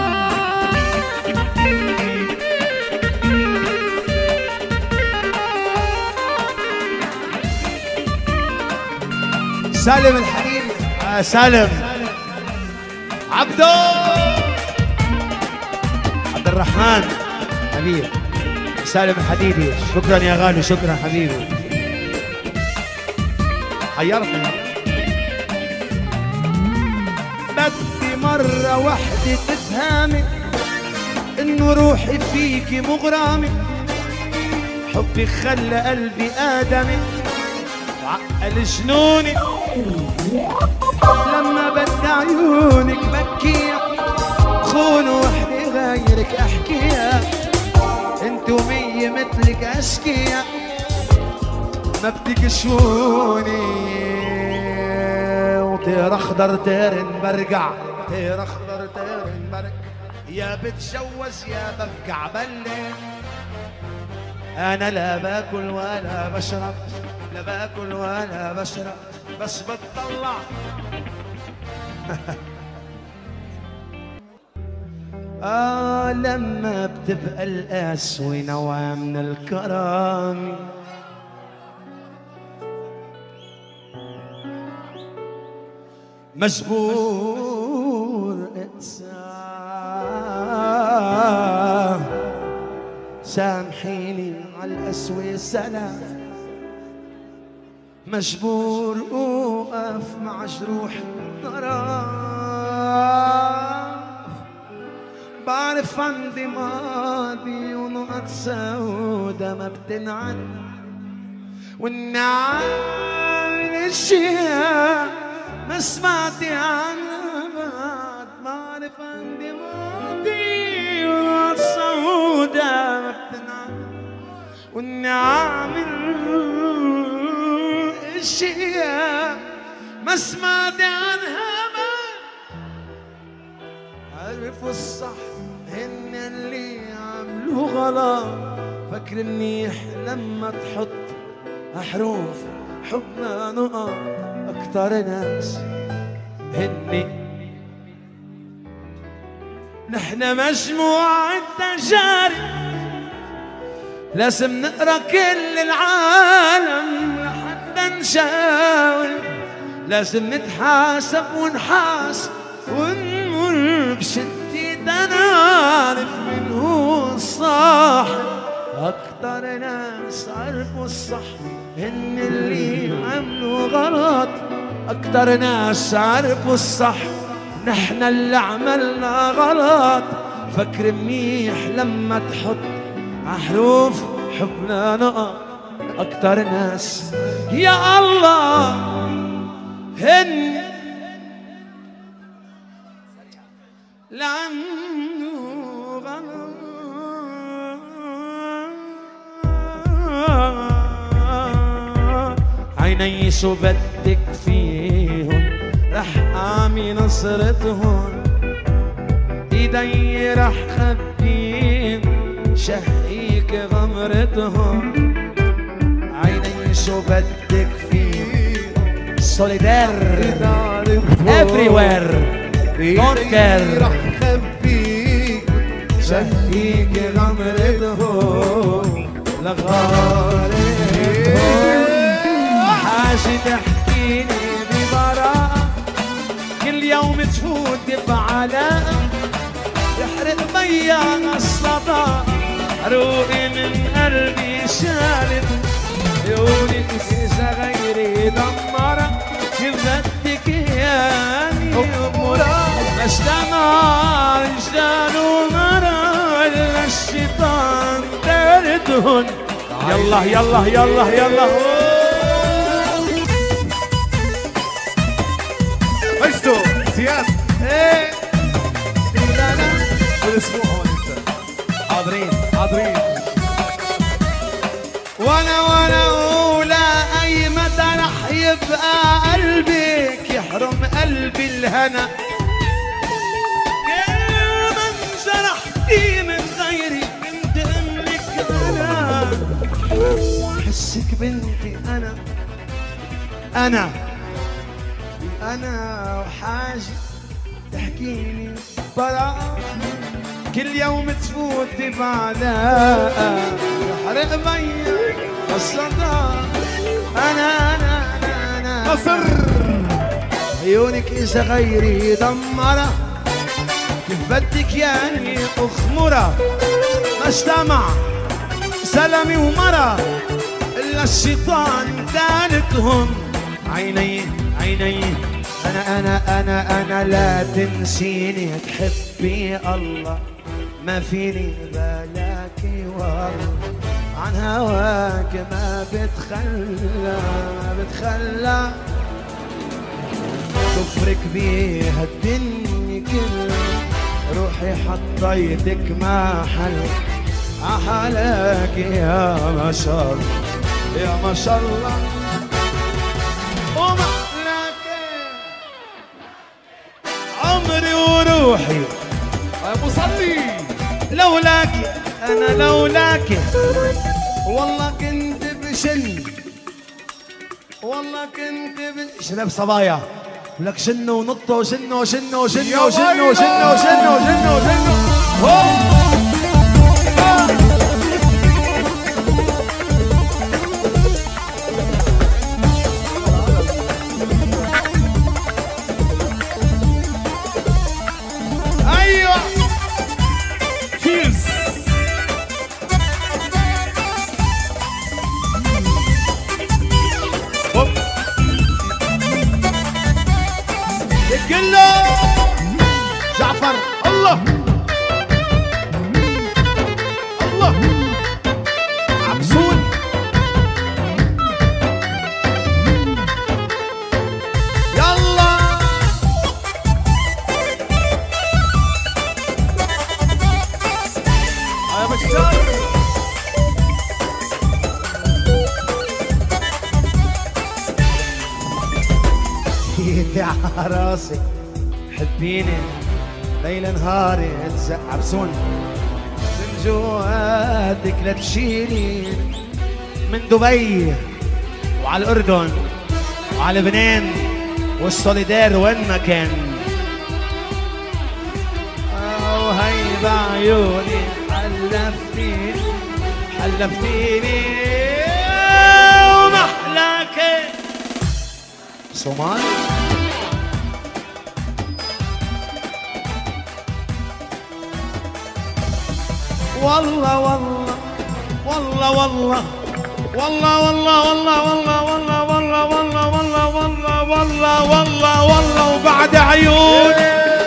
سالم الحبيب. سالم عبدو عبد الرحمن حبيب. سالم الحديدي، شكرا يا غالي، شكرا حبيبي، حيرتني. بدي مرة وحدة تفهمي إنه روحي فيكي مغرامي، حبك خلى قلبي آدمي وعقل جنوني. لما بدي عيونك بكيها، خون وحدة غيرك أحكيها، انتو مية مثلك أشكيها ما بتكشفوني. وطير أخضر طير برجع، طير أخضر طير برجع، يا بتجوز يا بفقع بلي. أنا لا باكل ولا بشرب، لا باكل ولا بشرب، بس بتطلع لما بتبقى القسوة نوع من الكرامة، مجبور انسى. سامحيني على القسوة سلام، مجبور اوقف مع جروح الطرف. بعرف عندي ماضي ونقط سودا ما بتنعد، والنعم الاشياء ما سمعتي عنها بعد. بعرف عندي ماضي ونقط سودا ما بتنعد، والنعم الاشياء ما سمعتي عنها بعد. عرفوا الصح هن اللي عملوا غلط، فكر منيح لما تحط حروف حبنا نقط. أكتر ناس هني نحن مجموعة تجارب، لازم نقرا كل العالم لحتى نشاور. لازم نتحاسب ونحاسب ونمر بشدة نعرف من هو الصح. أكتر ناس عرفوا الصح هن اللي عملوا غلط. أكتر ناس عرفوا الصح نحن اللي عملنا غلط. فكر منيح لما تحط عحروف حبنا نقط. أكتر ناس يا الله هن لعملوا غلط. عيني شو بدك فيهن رح أعمي نصرتهن. إيدي رح خبين شهيك غمرتهن. عيني شو بدك فيهن solidaire everywhere don't care. رح خبيك شهيك غمرتهن لغارتهن. حاجة تحكيني ببراءة كل يوم تفوت بعلاء. يحرق بيا الصدى روقي من قلبي شالت. عيونك إذا غيري دمرة كيف بدك ياني أمورا. مجتمع رجال ومرا إلا الشيطان دردهن. يلا يلا يلا يلا مجدو زياد. ايه كل اسبوع هون انت ولا ولا أي متى رح يبقى قلبك يحرم قلبي الهنا. كل من جرحتي من غيري بنتقم لك أنا، حسك بنتي أنا وحاجة تحكيني براءة. كل يوم تفوتي بعلاقة يحرق بيا الصدى. أنا نصر عيونك إذا غيري دمرة، كيف بدك يعني أخمرة. ما اجتمع سلمي ومرة إلا الشيطان ثالثهم. عيني أنا لا تنسيني تحبي الله، ما فيني بلاكي والله. عن هواك ما بتخلى كفرك بيها الدنيا كلها. روحي حطيتك محل عحلاك يا ما شاء الله يا ما شاء الله. ومحلاك عمري وروحي يا موصلي. لولاكي أنا لولاكي والله كنت بشن، والله كنت شباب صبايا لك شنوا ونطوا شنوا شنوا شنوا شنوا شنوا شنوا شنوا شنوا. ايوه تشيرز. كله جعفر. الله الله عبسون يلا يا بشار. ايدي على راسي حبيني ليل نهاري تزق عبسون من جواتك لا تشيلي. من دبي وعلى الأردن وعلى لبنان والسوليدار وين ما كان. وهي بعيوني حلفتيني ومحلاك صومال. والله والله والله والله والله والله والله والله والله والله والله والله والله والله والله وبعد عيون.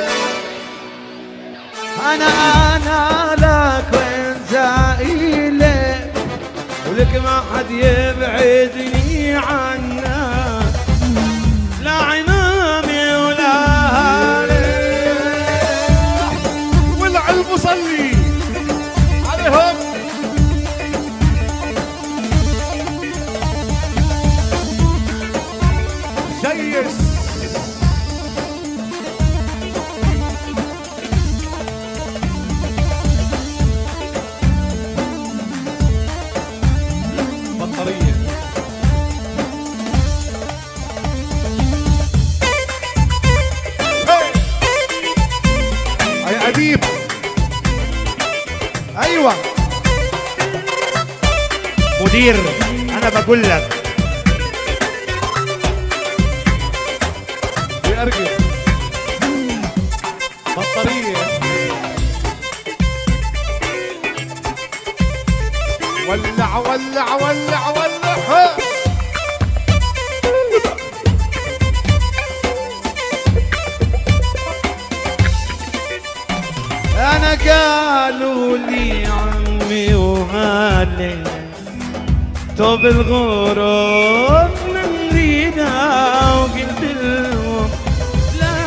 أنا لك وانت إلي ولك ما حد يبعدني عنك. لا عمامي ولا هالي والعلم صلي عليهم. جيس بطارية. يا أديب. أيوة مدير أنا بقول لك أرجل بطارية. ولع ولع ولع ولع. أنا قالوا لي عمي ومالي توب الغرور من رينا وقلت لهم لا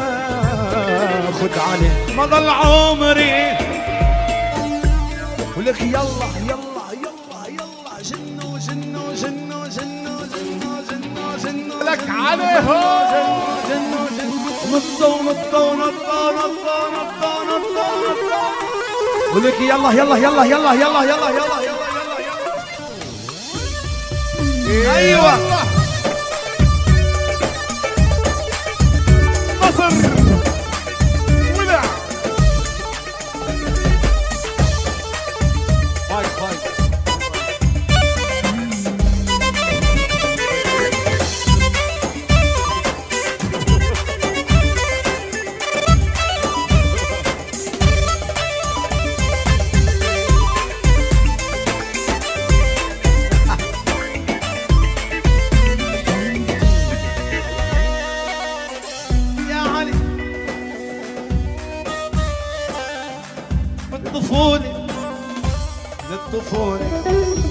خد علي ما ضل عمري ولك يلا يلا يلا يلا جنوا لك عليهم. نطوا نطوا نطوا نطوا نطوا نطوا. ولك يلا يلا يلا يلا يلا يلا يلا يلا. ايوه مصر ولع. باي باي. للطفولة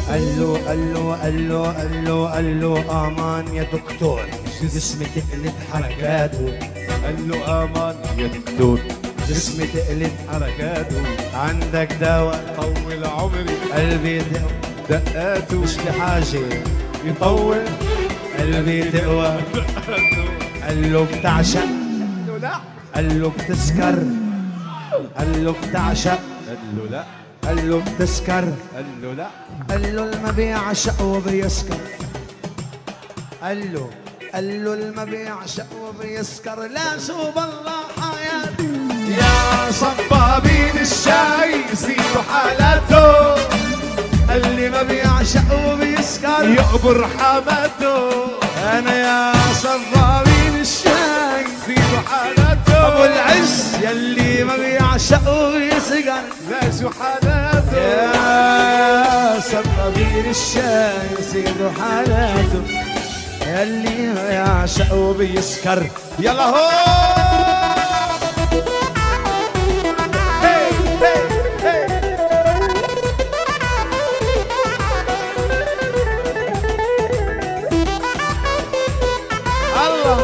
قال له امان يا دكتور جسمي تقلب حركاته. قال له امان يا دكتور جسمي تقلب حركاته. عندك دواء طول عمري قلبي دقاته. مش بحاجة يطول قلبي تقوى. قال له بتعشق قال له لا. قال له بتسكر قال له بتعشق قال له لا. قال له بتسكر قال له لا. قال له الما بيعشق وبيسكر. قال له الما بيعشق وبيسكر. لا شو بالله حياتي يا صبابين الشاي زيدوا حالاته. اللي ما بيعشق وبيسكر يقبر حماته. انا يا صبابين الشاي زيدوا حالاته. ابو العز يلي ما بيعشق وبيسكر. لا شو حالاته. يا صبابين الشاي زيدوا حالاته. يلي ما يعشق وبيسكر. يلا هو الله.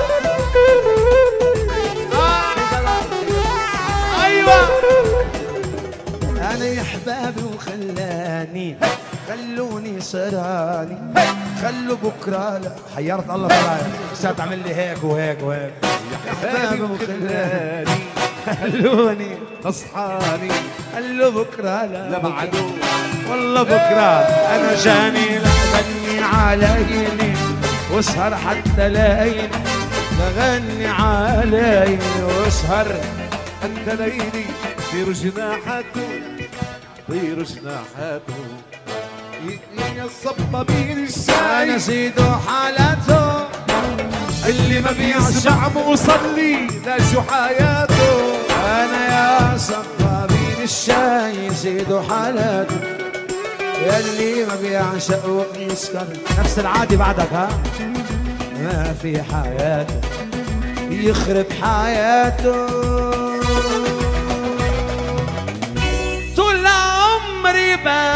ايوه انا يا احبابي وخلاني خلوني سراني خلوا بكره لا حيرت الله طلعت صارت تعمل لي هيك وهيك وهيك. يا احبابي وخلاني خلوني اصحاني. خلوا بكره لا بعدو. والله بكره انا جاني لغني عليني واسهر حتى ليلي. لغني عليني واسهر انت ليلي. طير جناحاته طير جناحاته. يا الصبابين الشاي انا زيدوا حالته. اللي ما بيسمع موصلي لا شو حياته. انا يا صبابين الشاي زيدوا حالته. يلي ما بيعشق ويسكر. نفس العادي بعدك ها. ما في حياته يخرب حياته. طول عمري